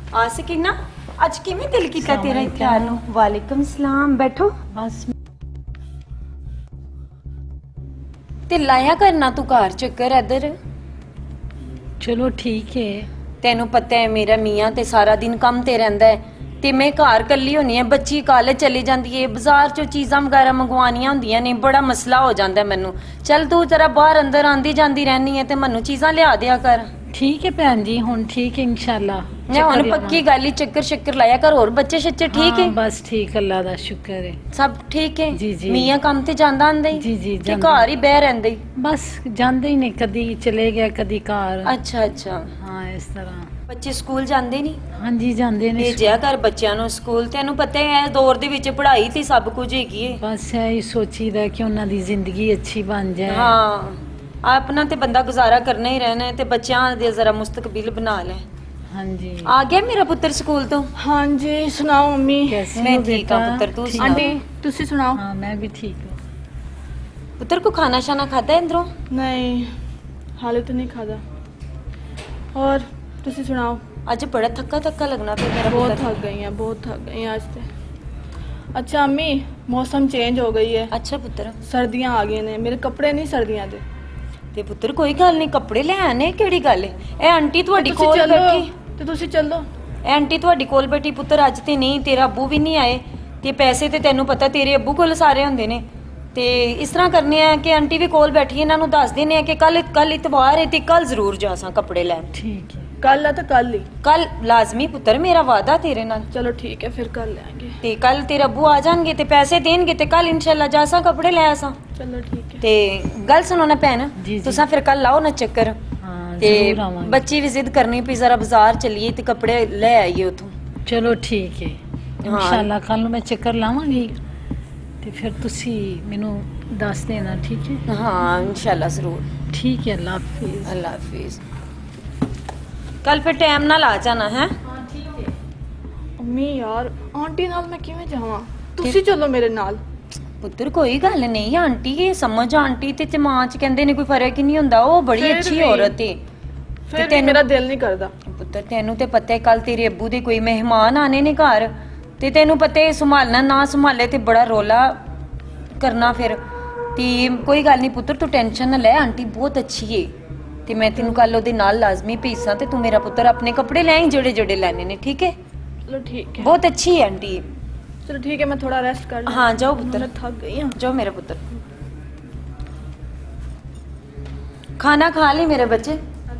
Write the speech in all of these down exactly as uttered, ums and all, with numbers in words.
आ सके ना अज किवें दिल कीता तेरा इत्थे आउण नूं? वालेकुम सलाम, बैठो। बस ते लाया करना तू घर चक्कर इधर। चलो ठीक है। तेनू पता है मेरा मियाँ ते सारा दिन काम ते रहिंदा है ते मैं घर कल्ली होनी है, बच्ची कॉलेज चली जाती है, बाजार चो चीज़ां वगैरह मंगवानियां होंदियां ने, बड़ा मसला हो जाता है मैनू। चल तू जरा बाहर अंदर आंदी जांदी रहनी है ते मैनू चीज़ां लिया दिया कर। ठीक है भैन जी, हुण ठीक है इंशाल्लाह। मैं हुण पक्की गल ही चक्कर शक्कर लाया कर। और बच्चे शच्चे ठीक हाँ, है? बस ठीक, अल्लाह दा शुक्र है, सब ठीक है। जी जी। मियाँ काम ते जांदा आंदा ही? जी जी ते घर ही बह रहिंदे? बस जांदे ही नहीं, कदी चले गया कदी घर। अच्छा अच्छा। हाँ इस तरह। बच्चे स्कूल जांदे नहीं? हाँ जी जांदे ने। भेजिया कर बच्चों नूं स्कूल। तेनू पता है दौर दे विच पढ़ाई ते सब कुछ हैगी है। बस यही सोचीदा कि उन्हां दी जिंदगी अच्छी बन जाए। हाँ अपना ते बंदा गुजारा करना ही रहना है ते बच्चों दे जरा मुस्तकबिल बना ले। हाँ जी। आ गया मेरा पुत्र स्कूल तो? हाँ जी। सुनाओ मम्मी? कैसे मैं हो ठीक हूँ पुत्र, तू सुना? आंटी तुसी सुनाओ? हाँ मैं भी ठीक हूँ। पुत्र को खाना शाना खाता है अंदरों? नहीं हाले तो नहीं खाता। और तुसी सुनाओ? आज बड़ा थका थका लगना पे मेरा बहुत पुत्र। थक गई हैं, बहुत थक गई हैं आज से। अच्छा अम्मी मौसम चेंज हो गई है। अच्छा पुत्र। सर्दियां आ गई ने, मेरे कपड़े नहीं सर्दियां दे। ते पुत्र कोई गल नहीं, कपड़े ले आने, केड़ी गल है? ए आंटी तुहाडी तुसी कोल चलो, बैठी। ते तुसी चलो। ए आंटी तुहाडी कोल बैठी पुत्र, अज ते नहीं, तेरा अब्बू भी नहीं आए ते पैसे ते तेनू पता तेरे अब्बू कोल सारे हुंदे ने। ते इस तरह करने आ कि आंटी भी कोल बैठी, इन्हां नू दस देने आ कि कल कल इतवार है ते कल जरूर जासां कपड़े लैन। ठीक है। कल है तो कल ही। कल लाजमी पुत्र, मेरा वादा तेरे नाल। चलो ठीक है फिर कल ले आएंगे। ते कल तेरे अब्बू आ जाएंगे ते पैसे देंगे ते कल इंशाल्लाह जासां कपड़े ले आसां। चलो ठीक है। ते गल सुनो ना भैन, जी, जी। तुसां फिर कल लाओ ना चक्कर। हाँ ते जरूर आवांगे। बच्ची भी जिद करनी पई जरा बाजार चलिए ते कपड़े ले आइए उथों। चलो ठीक है हाँ। इंशाल्लाह कल नूं मैं चक्कर लावांगी ते फिर तुसी मैनू दस देना, ठीक है? हाँ इंशाल्लाह जरूर। ठीक है, अल्लाह हाफिज। अल्लाह हाफिज। कल फिर टाइम नाल आ जाना है। हाँ ठीक है। अम्मी यार आंटी नाल मैं किवें जावां? तुसी चलो मेरे नाल। पुत्र कोई गल नहीं, आंटी ये समझ, आंटी ते मां च कहंदे ने कोई फर्क ही नहीं हुंदा, वो बड़ी फिर अच्छी भी। औरत है। फिर भी मेरा दिल नहीं करदा। पुत्र तेनू ते पता है कल तेरे अब्बू दे कोई मेहमान आने ने घर, ते तेनू पता है संभालना ना संभाले ते बड़ा रौला करना फिर। ते कोई गल नहीं पुत्र, तू टेंशन ना ले, आंटी बहुत अच्छी है ते मैं तेनू कल ओदे नाल लाजमी भेजां ते तू मेरा पुत्र अपने कपड़े ले आई जेड़े जेड़े लैने ने, ठीक है? चलो ठीक है। बहुत अच्छी है आंटी। चलो ठीक है मैं थोड़ा रेस्ट कर लूं। हाँ जाओ पुत्र, मैं थक गई हूं। जाओ मेरा पुत्र। खाना खा ले मेरे बच्चे।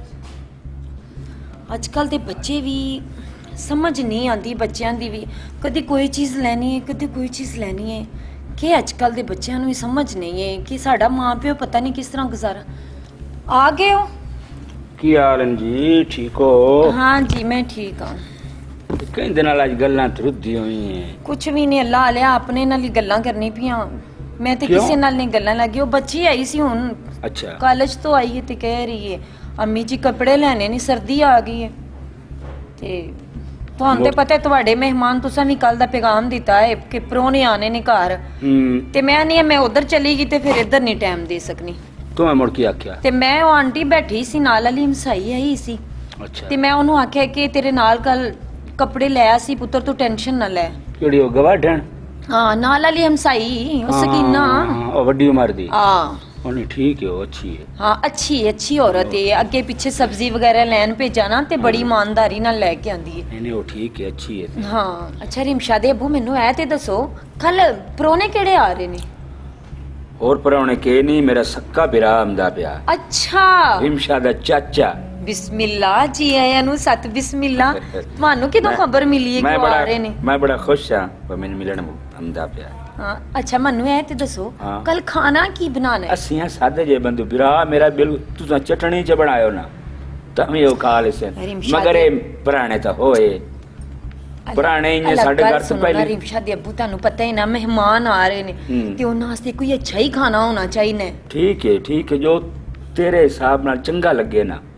अजकल दे बच्चे भी समझ नहीं आती, बच्चों की भी कभी कोई चीज़ लैनी है कभी कोई चीज़ लैनी है कि अजकल दे बच्चों भी समझ नहीं है कि साडा माँ प्यो पता नहीं किस तरह गुजारा। आ गए हो? की हाल है जी, ठीक हो? हाँ जी मैं ठीक हूँ। कई दिन आज गल्लां तुरदी हुई हैं। कुछ भी नहीं, अल्लाह आलिया अपने नाल ही गल्लां करनी पियां, मैं तो क्यों? किसी नाल नहीं गल्लां लगी। वो बच्ची आई सी हुन अच्छा कॉलेज तो आई है ते कह रही है अम्मी जी कपड़े लेने नहीं, सर्दी आ गई है ते तुहानू ते पता है तुहाडे मेहमान, तुसां भी कल दा पैगाम दिता है कि परौने आने ने घर, हम्म ते मैं नहीं मैं उधर चली गई ते फिर इधर नहीं टाइम दे सकनी। तो मैं मुड़ के आख्या ते मैं वो आंटी बैठी सी नाल वाली हमसाई आई सी अच्छा ते मैं ओनू आख्या कि तेरे नाल कल कपड़े ले सी पुत्र, तू टेंशन ना ले। केड़ी हो गवाढण? हाँ नाल वाली हमसाई ओ सकीना। हाँ, ओ वड्डी उम्र दी। हाँ ओनी ठीक है, वो अच्छी है। हाँ अच्छी अच्छी औरत है, अगे पीछे सब्जी वगैरह लैन भेजा ना ते बड़ी ईमानदारी नाल लेके आंदी है। नहीं नहीं वो ठीक है, अच्छी है। हाँ अच्छा रिमशा दे अबू मैनू ऐ ते दसो कल परौने केड़े आ रहे ने? और परौने के नहीं, मेरा सक्का बिरा आंदा पिया। अच्छा रिमशा दा चाचा। बिस्मिल्लाह जी आया नु सत बिस्मिल्लाह। ਤੁਹਾਨੂੰ ਕਿਦੋਂ ਖਬਰ ਮਿਲੀ ਹੈ ਕਿ ਉਹ ਆ ਰਹੇ ਨੇ? मैं बड़ा खुश हां पर मैंने मिलन आंदा पिया। हाँ अच्छा मनु ऐ ते दसो हाँ। कल खाना की बनाना है? असियां सादे जे बंदू बिरा मेरा बिल तुसा चटनी च बनायो ना तभी वो खा ले से, मगर ए पुराने तो होए पुराने इन्ने साडे घर तो पहले रिमशा दे अब्बू ਤੁਹਾਨੂੰ पता है ना मेहमान आ रहे ने ते ਉਹਨਾਂ ਵਾਸਤੇ कोई अच्छा ही खाना होना चाहिए। ठीक है ठीक है, जो तेरे हिसाब नाल चंगा लगे ना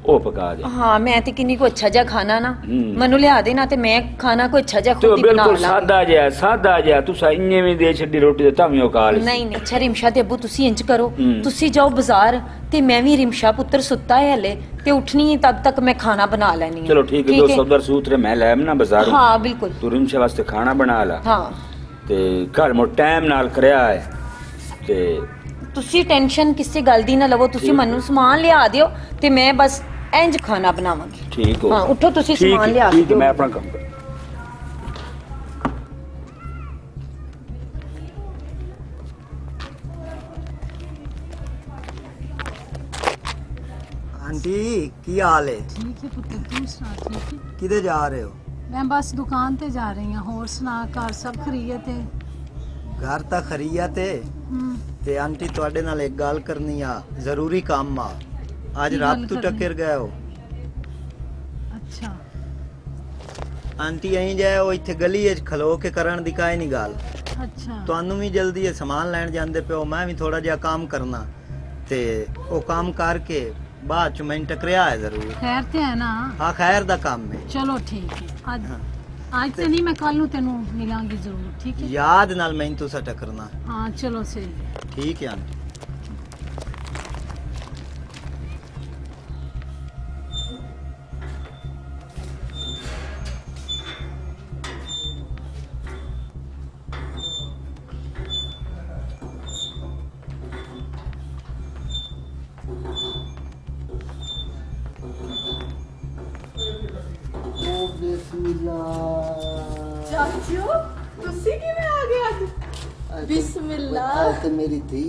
ਉਹ ਪਕਾ ਦੇ। ਹਾਂ ਮੈਂ ਤੇ ਕਿੰਨੀ ਕੋ ਅੱਛਾ ਜਿਹਾ ਖਾਣਾ ਨਾ ਹੂੰ। ਮੈਨੂੰ ਲਿਆ ਦੇਣਾ ਤੇ ਮੈਂ ਖਾਣਾ ਕੋ ਅੱਛਾ ਜਿਹਾ ਤੇ ਉਹ ਖੁਦ ਹੀ ਬਣਾ ਬਿਲਕੁਲ ਲਾਂ। ਸਾਦਾ ਜਿਹਾ ਸਾਦਾ ਜਿਹਾ ਤੁਸੀਂ ਇੰਨੇ ਵੀ ਦੇ ਛੱਡੀ ਰੋਟੀ ਤੇ ਤਾਂ ਵੀ ਉਹ ਖਾ ਲਈ। ਨਹੀਂ ਨਹੀਂ ਅੱਛਾ ਰਿਮਸ਼ਾ ਤੇ ਅੱਬੂ ਤੁਸੀਂ ਇੰਜ ਕਰੋ, ਹੂੰ। ਤੁਸੀਂ ਜਾਓ ਬਾਜ਼ਾਰ ਤੇ ਮੈਂ ਵੀ ਰਿਮਸ਼ਾ ਪੁੱਤਰ ਸੁੱਤਾ ਹੈ ਹਲੇ ਤੇ ਉੱਠਣੀ ਹੈ ਤਦ ਤੱਕ ਮੈਂ ਖਾਣਾ ਬਣਾ ਲੈਣੀ ਹੈ। ਚਲੋ ਠੀਕ ਹੈ, ਦੋ ਸੌਦਰ ਸੂਤਰੇ ਮੈਂ ਲੈ ਆਵਾਂ ਬਾਜ਼ਾਰੋਂ। ਹਾਂ ਬਿਲकुल। ਤੂੰ ਰਿਮਸ਼ਾ ਵਾਸਤੇ ਖਾਣਾ ਬਣਾ ਲਾ ਹਾਂ ਤੇ ਘਰ ਮੋ ਟਾਈਮ ਨਾਲ ਕਰਿਆ ਹੈ ਤੇ ਤੁਸੀਂ ਟੈਨਸ਼ਨ ਕਿਸੇ ਗੱਲ ਦੀ ਨਾ ਲਵੋ, ਤੁਸੀਂ ਠੀਕ ਮੈਨੂੰ ਸਮਾਨ ਲਿਆ ਦਿਓ ਤੇ ਮੈਂ ਬਸ ਇੰਜ ਖਾਣਾ ਬਣਾਵਾਂਗੀ। ਠੀਕ ਹੋ। ਹਾਂ ਉੱਠੋ ਤੁਸੀਂ ਠੀਕ ਸਮਾਨ ਹੈ, ਲਿਆ ਠੀਕ ਹੈ, ਦਿਓ। ਮੈਂ ਆਪਣਾ ਕੰਮ ਕਰ। आंटी की हाल है? ठीक है पुत्र, तुम सुना ठीक है? किधर जा रहे हो? मैं बस दुकान ते जा रही हूँ। होर सुना घर सब खरीद है? घर ਤਾਂ ਖਰੀਆ ਤੇ ਤੇ ਆਂਟੀ ਤੁਹਾਡੇ ਨਾਲ ਇੱਕ ਗੱਲ ਕਰਨੀ ਆ, ਜ਼ਰੂਰੀ ਕੰਮ ਆ। ਅੱਜ ਕੀ ਰਾਤ ਗੱਲ ਤੋਂ ਕਰਨੀ? ਟੱਕਰ ਗਏ ਹੋ अच्छा ਆਂਟੀ ਐਂ ਜਾਏ ਉਹ ਇੱਥੇ ਗਲੀ ਵਿੱਚ ਖਲੋ ਕੇ ਕਰਨ ਦੀ ਕਾਇ ਨਹੀਂ ਗੱਲ। अच्छा ਤੁਹਾਨੂੰ ਵੀ ਜਲਦੀ ਹੈ, ਸਮਾਨ ਲੈਣ ਜਾਂਦੇ ਪਿਓ, ਮੈਂ ਵੀ ਥੋੜਾ ਜਿਹਾ ਕੰਮ ਕਰਨਾ ਤੇ ਉਹ ਕੰਮ ਕਰਕੇ ਬਾਅਦ ਚ ਮੈਂ ਟਕਰਿਆ ਹੈ ਜ਼ਰੂਰ। खैर ते है ना? ਹਾਂ ਖੈਰ ਦਾ ਕੰਮ ਹੈ। चलो ठीक है। आज हाँ। आज ते नहीं, मैं कल नू तेनू मिलांगी जरूर। ठीक है? ਯਾਦ ਨਾਲ ਮੈਨੂੰ ਤੁਸੀਂ ਟਕਰਨਾ। हाँ चलो सही है। ਠੀਕ ਹੈ ਆਂਟੀ। ਚਾਚੂ ਤੁਸੀਂ ਕਿਵੇਂ ਆ ਗਏ ਅੱਜ? ਬਿਸਮਿਲ੍ਲਾ। ਤੇ ਮੇਰੀ ਧੀ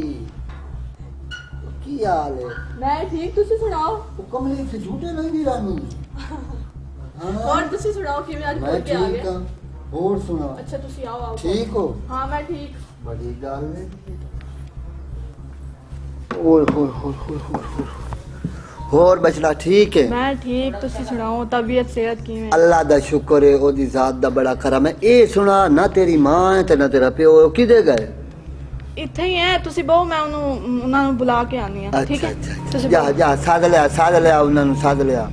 ਕੀ ਹਾਲ ਹੈ? ਮੈਂ ਠੀਕ, ਤੁਸੀਂ ਸੁਣਾਓ? ਉਹ ਕਮਲੀ ਤੇ ਝੂਠੇ ਨਹੀਂ ਦੀ ਰਾਨੂੰ। ਹੋਰ ਤੁਸੀਂ ਸੁਣਾਓ ਕਿਵੇਂ ਅੱਜ ਮੈਂ ਮੁੜ ਕੇ ਆ ਠੀਕ ਗਏ? ਹਾਂ, ਹੋਰ ਸੁਣਾ? ਅੱਛਾ ਤੁਸੀਂ ਆਓ ਆਓ। ਠੀਕ ਹੋ? ਹਾਂ ਮੈਂ ਠੀਕ। ਬੜੀ ਗੱਲ ਹੈ। ਓਏ ਹੋਏ ਹੋਏ ਹੋਏ ਹੋਏ। ਹੋਰ ਬਚੜਾ ਠੀਕ ਹੈ? ਮੈਂ ਠੀਕ, ਤੁਸੀਂ ਸੁਣਾਓ ਤਬੀਅਤ ਸਿਹਤ ਕਿਵੇਂ? ਅੱਲਾ ਦਾ ਸ਼ੁਕਰ ਹੈ, ਉਹਦੀ ਜ਼ਾਤ ਦਾ ਬੜਾ ਕਰਮ ਹੈ। ਇਹ ਸੁਣਾ ਨਾ ਤੇਰੀ ਮਾਂ ਹੈ ਤੇ ਨਾ ਤੇਰਾ ਪਿਓ, ਉਹ ਕਿਧਰ ਗਏ? ਇੱਥੇ ਹੀ ਹੈ, ਤੁਸੀਂ ਬਹੁ ਮੈਂ ਉਹਨੂੰ ਉਹਨਾਂ ਨੂੰ ਬੁਲਾ ਕੇ ਆਨੀ ਆ। ਠੀਕ ਅੱਛਾ ਹੈ ਅੱਛਾ ਤੁਸੀਂ ਜਾ ਬਹੋ। ਜਾ ਸਾਧ ਲਿਆ ਸਾਧ ਲਿਆ ਉਹਨਾਂ ਨੂੰ ਸਾਧ ਲਿਆ।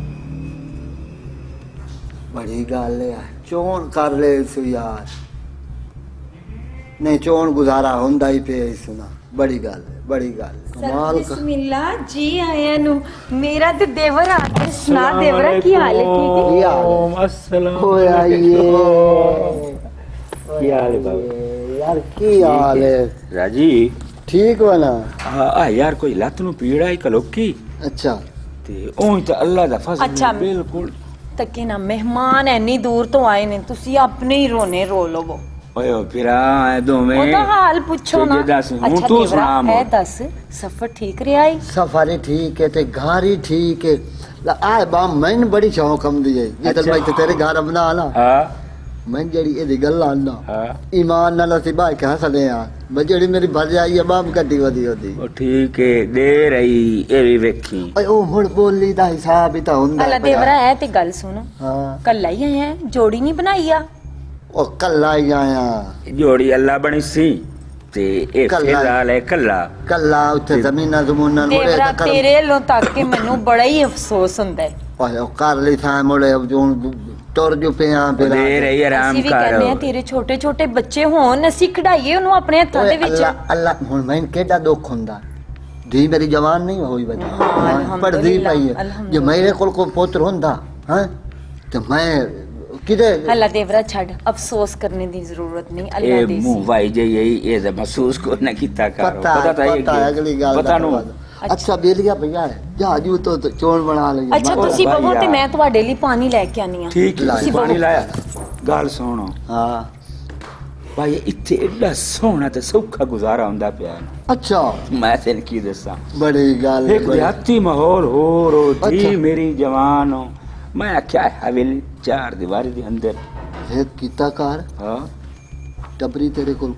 ਬੜੀ ਗੱਲ ਹੈ, ਚੋਣ ਕਰ ਲੈ ਸੋ ਯਾਰ। ਨਹੀਂ ਚੋਣ ਗੁਜ਼ਾਰਾ ਹੁੰਦਾ ਹੀ ਪਿਆ ਇਸ ਸੁਣਾ। ਬੜੀ ਗੱਲ ਹੈ, ਬੜੀ ਗੱਲ ਹੈ। ਕਮਾਲ ਕਰ। ਬਿਸਮਿल्ला जी आया नु मेरा ते देवर आ गया। सुना देवरा की हाल है? ठीक है? ਕੀ ਹਾਲ ਹੈ? अस्सलाम ਹੋਇਆ ਇਹ ਕੀ ਹਾਲ ਹੈ ਬਾਬਾ? ਯਾਰ ਕੀ ਹਾਲ ਹੈ? ਰਾਜੀ ਠੀਕ ਵਾ ਨਾ? ਆ ਆ ਯਾਰ ਕੋਈ ਲੱਤ ਨੂੰ ਪੀੜਾ ਹੀ ਕਲੋਕੀ ਅੱਛਾ ਤੇ ਉਹ ਤਾਂ ਅੱਲਾ ਦਾ ਫਜ਼ਲ ਅੱਛਾ। ਹੈ, ਬਿਲਕੁਲ। ਤੱਕੇ ਨਾ ਮਹਿਮਾਨ ਐਨੀ ਦੂਰ ਤੋਂ ਆਏ ਨੇ, ਤੁਸੀਂ ਆਪਣੇ ਹੀ ਰੋਣੇ ਰੋ ਲਵੋ। ਓਏ ਓ ਫਿਰਾ ਐ ਦੋਵੇਂ ਉਹਦਾ ਹਾਲ ਪੁੱਛੋ ਨਾ। ਤੇ ਦੱਸ, ਹੁਣ ਅੱਛਾ ਤੂੰ ਦੇਵਰਾ, ਸੁਣਾ ਮੈਨੂੰ। ਇਹ ਦੱਸ ਸਫ਼ਰ ਠੀਕ ਰਿਹਾ ਈ? ਸਫਾਰੀ ਠੀਕ ਹੈ ਤੇ ਘਰ ਹੀ ਠੀਕ ਹੈ। ਲਾ ਆ ਬਾ ਮੈਨੂੰ ਬੜੀ ਸ਼ੌਕ ਆਉਂਦੀ ਹੈ ਜਿੱਦ ਅੱਛਾ। ਮੈਂ ਤੇ ਤੇਰੇ ਘਰ ਬਣਾ ਨਾ ਹਾਂ ਮੈਂ ਜਿਹੜੀ ਇਹਦੀ ਗੱਲ ਆਨਾ ਹਾਂ ਈਮਾਨ ਨਾਲ ਅਸੀਂ ਬਾਈ ਕੇ ਹੱਸਦੇ ਆ ਮੈਂ ਜਿਹੜੀ ਮੇਰੀ ਭਜ ਆਈ ਹੈ ਬਾਪ ਗੱਡੀ ਵਧੀ ਉਹਦੀ। ਉਹ ਠੀਕ ਹੈ, ਦੇ ਰਹੀ ਇਹ ਵੀ ਵੇਖੀ। ਓਏ ਉਹ ਹੁਣ ਬੋਲੀ ਦਾ ਹਿਸਾਬ ਹੀ ਤਾਂ ਹੁੰਦਾ ਅੱਲਾ ਹੈ ਦੇਵਰਾ ਹੈ ਤੇ ਗੱਲ ਸੁਣ, ਹਾਂ ਕੱਲਾ ਹੀ ਆਇਆ, ਜੋੜੀ ਨਹੀਂ ਬਣਾਈ ਆ? ਉਹ ਕੱਲਾ ਹੀ ਆਇਆ ਜੋੜੀ ਅੱਲਾ ਬਣੀ ਸੀ ਤੇ ਇਹ ਕੱਲਾ। ਫਿਲਹਾਲ ਹੈ ਕੱਲਾ। ਕੱਲਾ ਉੱਥੇ ਜ਼ਮੀਨਾਂ ਜ਼ਮੂਨਾਂ ਨੂੰ ਦੇਵਰਾ ਤੇਰੇ ਵੱਲੋਂ ਤੱਕ ਕੇ ਮੈਨੂੰ ਬੜਾ ਹੀ ਅਫਸੋਸ ਹੁੰਦਾ ਹੈ। ਓਏ ਉਹ ਕਰ ਲਈ ਥਾਂ ਮੋੜੇ ਜੋ ਤੁਰ ਜੋ ਪਿਆ ਫਿਰ ਦੇ ਰਹੀ ਆਰਾਮ ਅਸੀਂ ਵੀ ਕਰ। ਕਹਿੰਦੇ ਆ ਤੇਰੇ ਛੋਟੇ ਛੋਟੇ ਬੱਚੇ ਹੋਣ, ਅਸੀਂ ਖਿਡਾਈਏ ਉਹਨੂੰ ਆਪਣੇ ਹੱਥਾਂ ਦੇ ਵਿੱਚ। ਅੱਲਾ ਅੱਲਾ ਹੁਣ ਮੈਨੂੰ ਕਿਹੜਾ ਦੁੱਖ ਹੁੰਦਾ ਧੀ ਮੇਰੀ ਜਵਾਨ ਨਹੀਂ ਹੋਈ ਬਈ ਅਲਹਮਦੁਲਿਲਾ, ਪੜਦੀ ਪਈ ਹੈ। ਜੇ ਅਲਹਮਦੁਲਿਲਾ। ਮੇਰੇ ਕੋਲ ਕੋਈ ਪੁੱਤਰ ਹੁੰਦਾ ਹਾਂ ਤੇ ਮੈਂ ਕਿਤੇ ਅੱਲਾ ਦੇਵਰਾ ਛੱਡ, ਅਫਸੋਸ ਕਰਨੇ ਦੀ ਜ਼ਰੂਰਤ ਨਹੀਂ। ਅੱਲਾ ਇਹ ਦੇ ਮੂੰਹ ਵਾਈ ਜੇ ਇਹ ਇਹ ਤਾਂ ਮਹਿਸੂਸ ਕੋ ਨਾ ਕੀਤਾ ਕਰ। ਪਤਾ ਤਾਂ ਹੈ ਪਤਾ ਕਿ- ਅਗਲੀ ਗੱਲ ਪਤਾ ਨੂੰ। ਅੱਛਾ ਬੇਲੀਆ ਭਈਆ ਜਹਾਜੂ ਤੋਂ ਚੋਣ ਬਣਾ ਲਈ ਅੱਛਾ ਉਹ ਤੁਸੀਂ ਭਾਈ ਬਹੋ ਤੇ ਯਾਰ। ਮੈਂ ਤੁਹਾਡੇ ਲਈ ਪਾਣੀ ਲੈ ਕੇ ਆਨੀ ਆ। ਠੀਕ ਹੈ, ਲਾਇਆ। ਪਾਣੀ ਲਾਇਆ। ਗੱਲ ਸੁਣੋ ਹਾਂ ਭਾਈ, ਇੱਥੇ ਐਡਾ ਸੋਹਣਾ ਤੇ ਸੌਖਾ ਗੁਜ਼ਾਰਾ ਹੁੰਦਾ ਪਿਆ। ਅੱਛਾ ਮੈਂ ਤੈਨੂੰ ਕੀ ਦੱਸਾਂ, ਬੜੀ ਗੱਲ ਹੈ, ਇੱਕ ਬੜੀ- ਦਿਹਾਤੀ ਮਾਹੌਲ ਹੋ ਰੋ ਜੀ ਅੱਛਾ। ਮੇਰੀ ਜਵਾਨ ਹੋ। ਮੈਂ ਆਖਿਆ ਹਵੇਲੀ ਚਾਰ ਦੀਵਾਰੀ ਦੇ ਅੰਦਰ ਇਹ ਕੀਤਾ ਕਾਰ ਹਾਂ। ਟਬਰੀ ਤੇਰੇ ਕੋਲ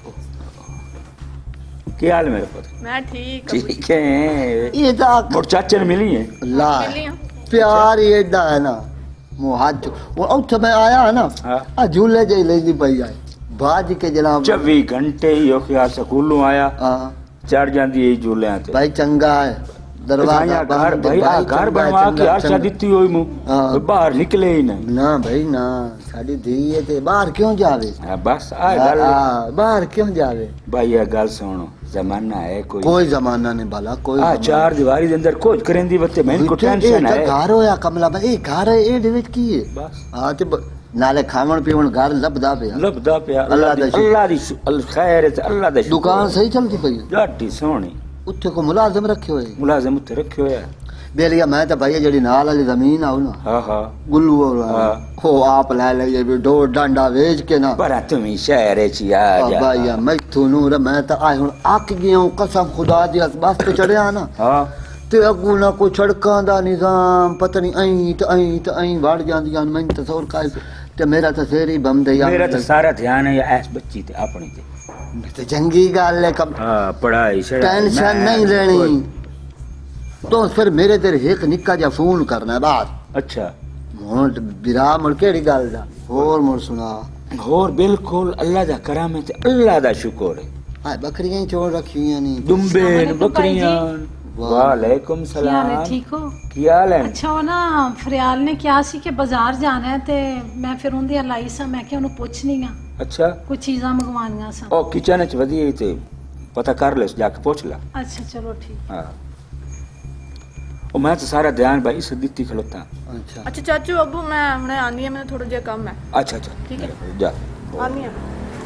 ਕੀ ਹਾਲ ਮੇਰੇ ਪੁੱਤ? ਮੈਂ ਠੀਕ। ਠੀਕ ਹੈ। ਇਹ ਤਾਂ ਮੁੜ ਚਾਚੇ ਨੂੰ ਮਿਲੀ ਹੈ? ਲਾ ਮਿਲੀ ਆ। ਪਿਆਰ ਹੀ ਏਡਾ ਹੈ ਨਾ ਮੂੰਹ ਹੱਥ ਉਹ ਉੱਥੇ ਮੈਂ ਆਇਆ ਨਾ ਹਾਂ। ਆ ਝੂਲੇ ਜਿਹੀ ਲੈਂਦੀ ਪਈ ਆਈ ਬਾਜ ਕੇ ਜਨਾਬ ਚੌਵੀ ਘੰਟੇ ਹੀ ਉਹ ਖਿਆਲ ਸਕੂਲੋਂ ਆਇਆ ਹਾਂ ਚੜ ਜਾਂਦੀ ਹੈ ਝੂਲਿਆਂ ਤੇ। ਭਾਈ ਚੰਗਾ ਹੈ दरवाजा घर भाई आ घर बनवा के आशा ਦਿੱਤੀ ਹੋਈ ਮੂੰ ਬਾਹਰ ਨਿਕਲੇ ਹੀ ਨਹੀਂ ना भाई ना साडी धी है ते बाहर क्यों जावे ਹਾਂ ਬਸ ਆ ਗੱਲ हां बाहर क्यों जावे ਭਾਈ ਇਹ ਗੱਲ ਸੁਣੋ ਜ਼ਮਾਨਾ ਹੈ ਕੋਈ कोई जमाना नहीं बाला कोई ਆ ਚਾਰ ਦੀਵਾਰੀ ਦੇ ਅੰਦਰ ਕੁਝ ਕਰਨ ਦੀ ਵਕਤ ਮੈਨੂੰ ਕੋ ਟੈਨਸ਼ਨ ਹੈ घर होया कमला भाई ये घर है ए ਦੇ ਵਿੱਚ ਕੀ ਹੈ ਬਸ हां ते नाले खावण पीवण घर लबदा पिया ਲੱਭਦਾ ਪਿਆ ਅੱਲਾ ਅੱਲਾ ਦਾ ਦੀ ਅੱਲਾ ਦੀ ਅਲ ਖੈਰ ਤੇ ਅੱਲਾ ਦਾ ਸ਼ੁਕਰ दुकान सही चलती पई ਜਾਟੀ ਸੋਹਣੀ ਉੱਥੇ ਕੋ ਮੁਲਾਜ਼ਮ ਰੱਖੇ ਹੋਏ ਮੁਲਾਜ਼ਮ ਉੱਥੇ ਰੱਖਿਆ ਹੋਇਆ ਬੇਲੀਆ ਮੈਂ ਤਾਂ ਭਾਈ ਜਿਹੜੀ ਨਾਲ ਵਾਲੀ ਜ਼ਮੀਨ ਆਉ ਨਾ ਹਾਂ ਹਾਂ ਗੁੱਲੂ ਹਾਂ। ਉਹ ਆਪ ਲੈ ਲਈਏ ਵੀ ਦੋ ਡਾਂਡਾ ਵੇਚ ਕੇ ਨਾ ਪਰ ਤੁਮੀ ਸ਼ਹਿਰ ਚ ਆ ਜਾ ਭਾਈਆ ਮੈਂ ਤੁਹਾਨੂੰ ਰ ਮੈਂ ਤਾਂ ਆਏ ਹੁਣ ਅੱਕ ਗਿਆ ਹੂੰ ਕਸਮ ਖੁਦਾ ਦੀ ਬਸ ਤੇ ਚੜਿਆ ਨਾ ਹਾਂ ਤੇ ਅੱਗੂ ਨਾ ਕੋਈ ਸੜਕਾਂ ਦਾ ਨਿਜ਼ਾਮ ਪਤਾ ਨਹੀਂ ਐਂ ਤੇ ਐਂ ਤੇ ਐਂ ਵੜ ਜਾਂਦੀਆਂ ਮੈਨੂੰ ਤਾਂ ਸੌਰ ਕਾਇ ਤੇ ਮੇਰਾ ਤਾਂ ਸਿਰ ਹੀ ਬੰਦ ਹੈ ਮੇਰਾ ਤਾਂ ਸਾਰਾ ਧਿਆਨ ਹੈ ਇਸ ਬੱਚੀ ਤੇ ਆਪਣੀ ਤੇ ਤੇ ਚੰਗੀ ਗੱਲ ਹੈ ਕਬ ਹਾਂ ਪੜਾਈ ਛੜਾ टेंशन नहीं लेनी तो फिर मेरे तेरे एक निक्का जा फोन करना बात ਅੱਛਾ ਹੁਣ ਬਿਰਾ ਮੁੜ ਕਿਹੜੀ ਗੱਲ ਦਾ ਹੋਰ ਮੁੜ ਸੁਣਾ ਹੋਰ ਬਿਲਕੁਲ ਅੱਲਾ ਦਾ ਕਰਮ ਹੈ ਤੇ ਅੱਲਾ ਦਾ ਸ਼ੁਕਰ ਹੈ ਆ ਬੱਕਰੀਆਂ ਹੀ ਚੋਰ ਰੱਖੀਆਂ ਨਹੀਂ ਦੁੰਬੇ अस्सलाम वालेकुम ਬੱਕਰੀਆਂ ਵਾਲੇकुम ਕੀ ਹਾਲ ਹੈ ਸਲਾਮ ਠੀਕ ਹੋ ਕੀ ਹਾਲ ਹੈ ਅੱਛਾ ਉਹ ਨਾ ਫਰਿਆਲ ਨੇ ਕਿਹਾ ਸੀ ਕਿ ਬਾਜ਼ਾਰ ਜਾਣਾ ਹੈ ਤੇ ਮੈਂ ਫਿਰ ਉਹਦੀ ਲਾਈ ਸਾਂ ਮੈਂ ਕਿਹਾ ਉਹਨੂੰ ਪੁੱਛਣੀ ਆ ਅੱਛਾ ਕੁਝ ਚੀਜ਼ਾਂ ਮੰਗਵਾਉਣੀਆਂ ਸਨ ਉਹ ਕਿਚਨ ਚ ਵਧੀਆ ਤੇ ਪਤਾ ਕਰ ਲੈ ਜਾ ਕੇ ਪੁੱਛ ਲੈ ਅੱਛਾ ਚਲੋ ਠੀਕ ਹਾਂ ਉਹ ਮੈਂ ਤਾਂ ਸਾਰਾ ਧਿਆਨ ਭਾਈ ਸਦੀਤੀ ਖਲੋਤਾ ਅੱਛਾ ਅੱਛਾ ਚਾਚੂ ਅੱਬੂ ਮੈਂ ਹੁਣੇ ਆਨੀ ਆ ਮੈਨੂੰ ਥੋੜਾ ਜਿਹਾ ਕੰਮ ਹੈ ਅੱਛਾ ਅੱਛਾ ਠੀਕ ਹੈ। ਜਾ ਆਨੀ ਆ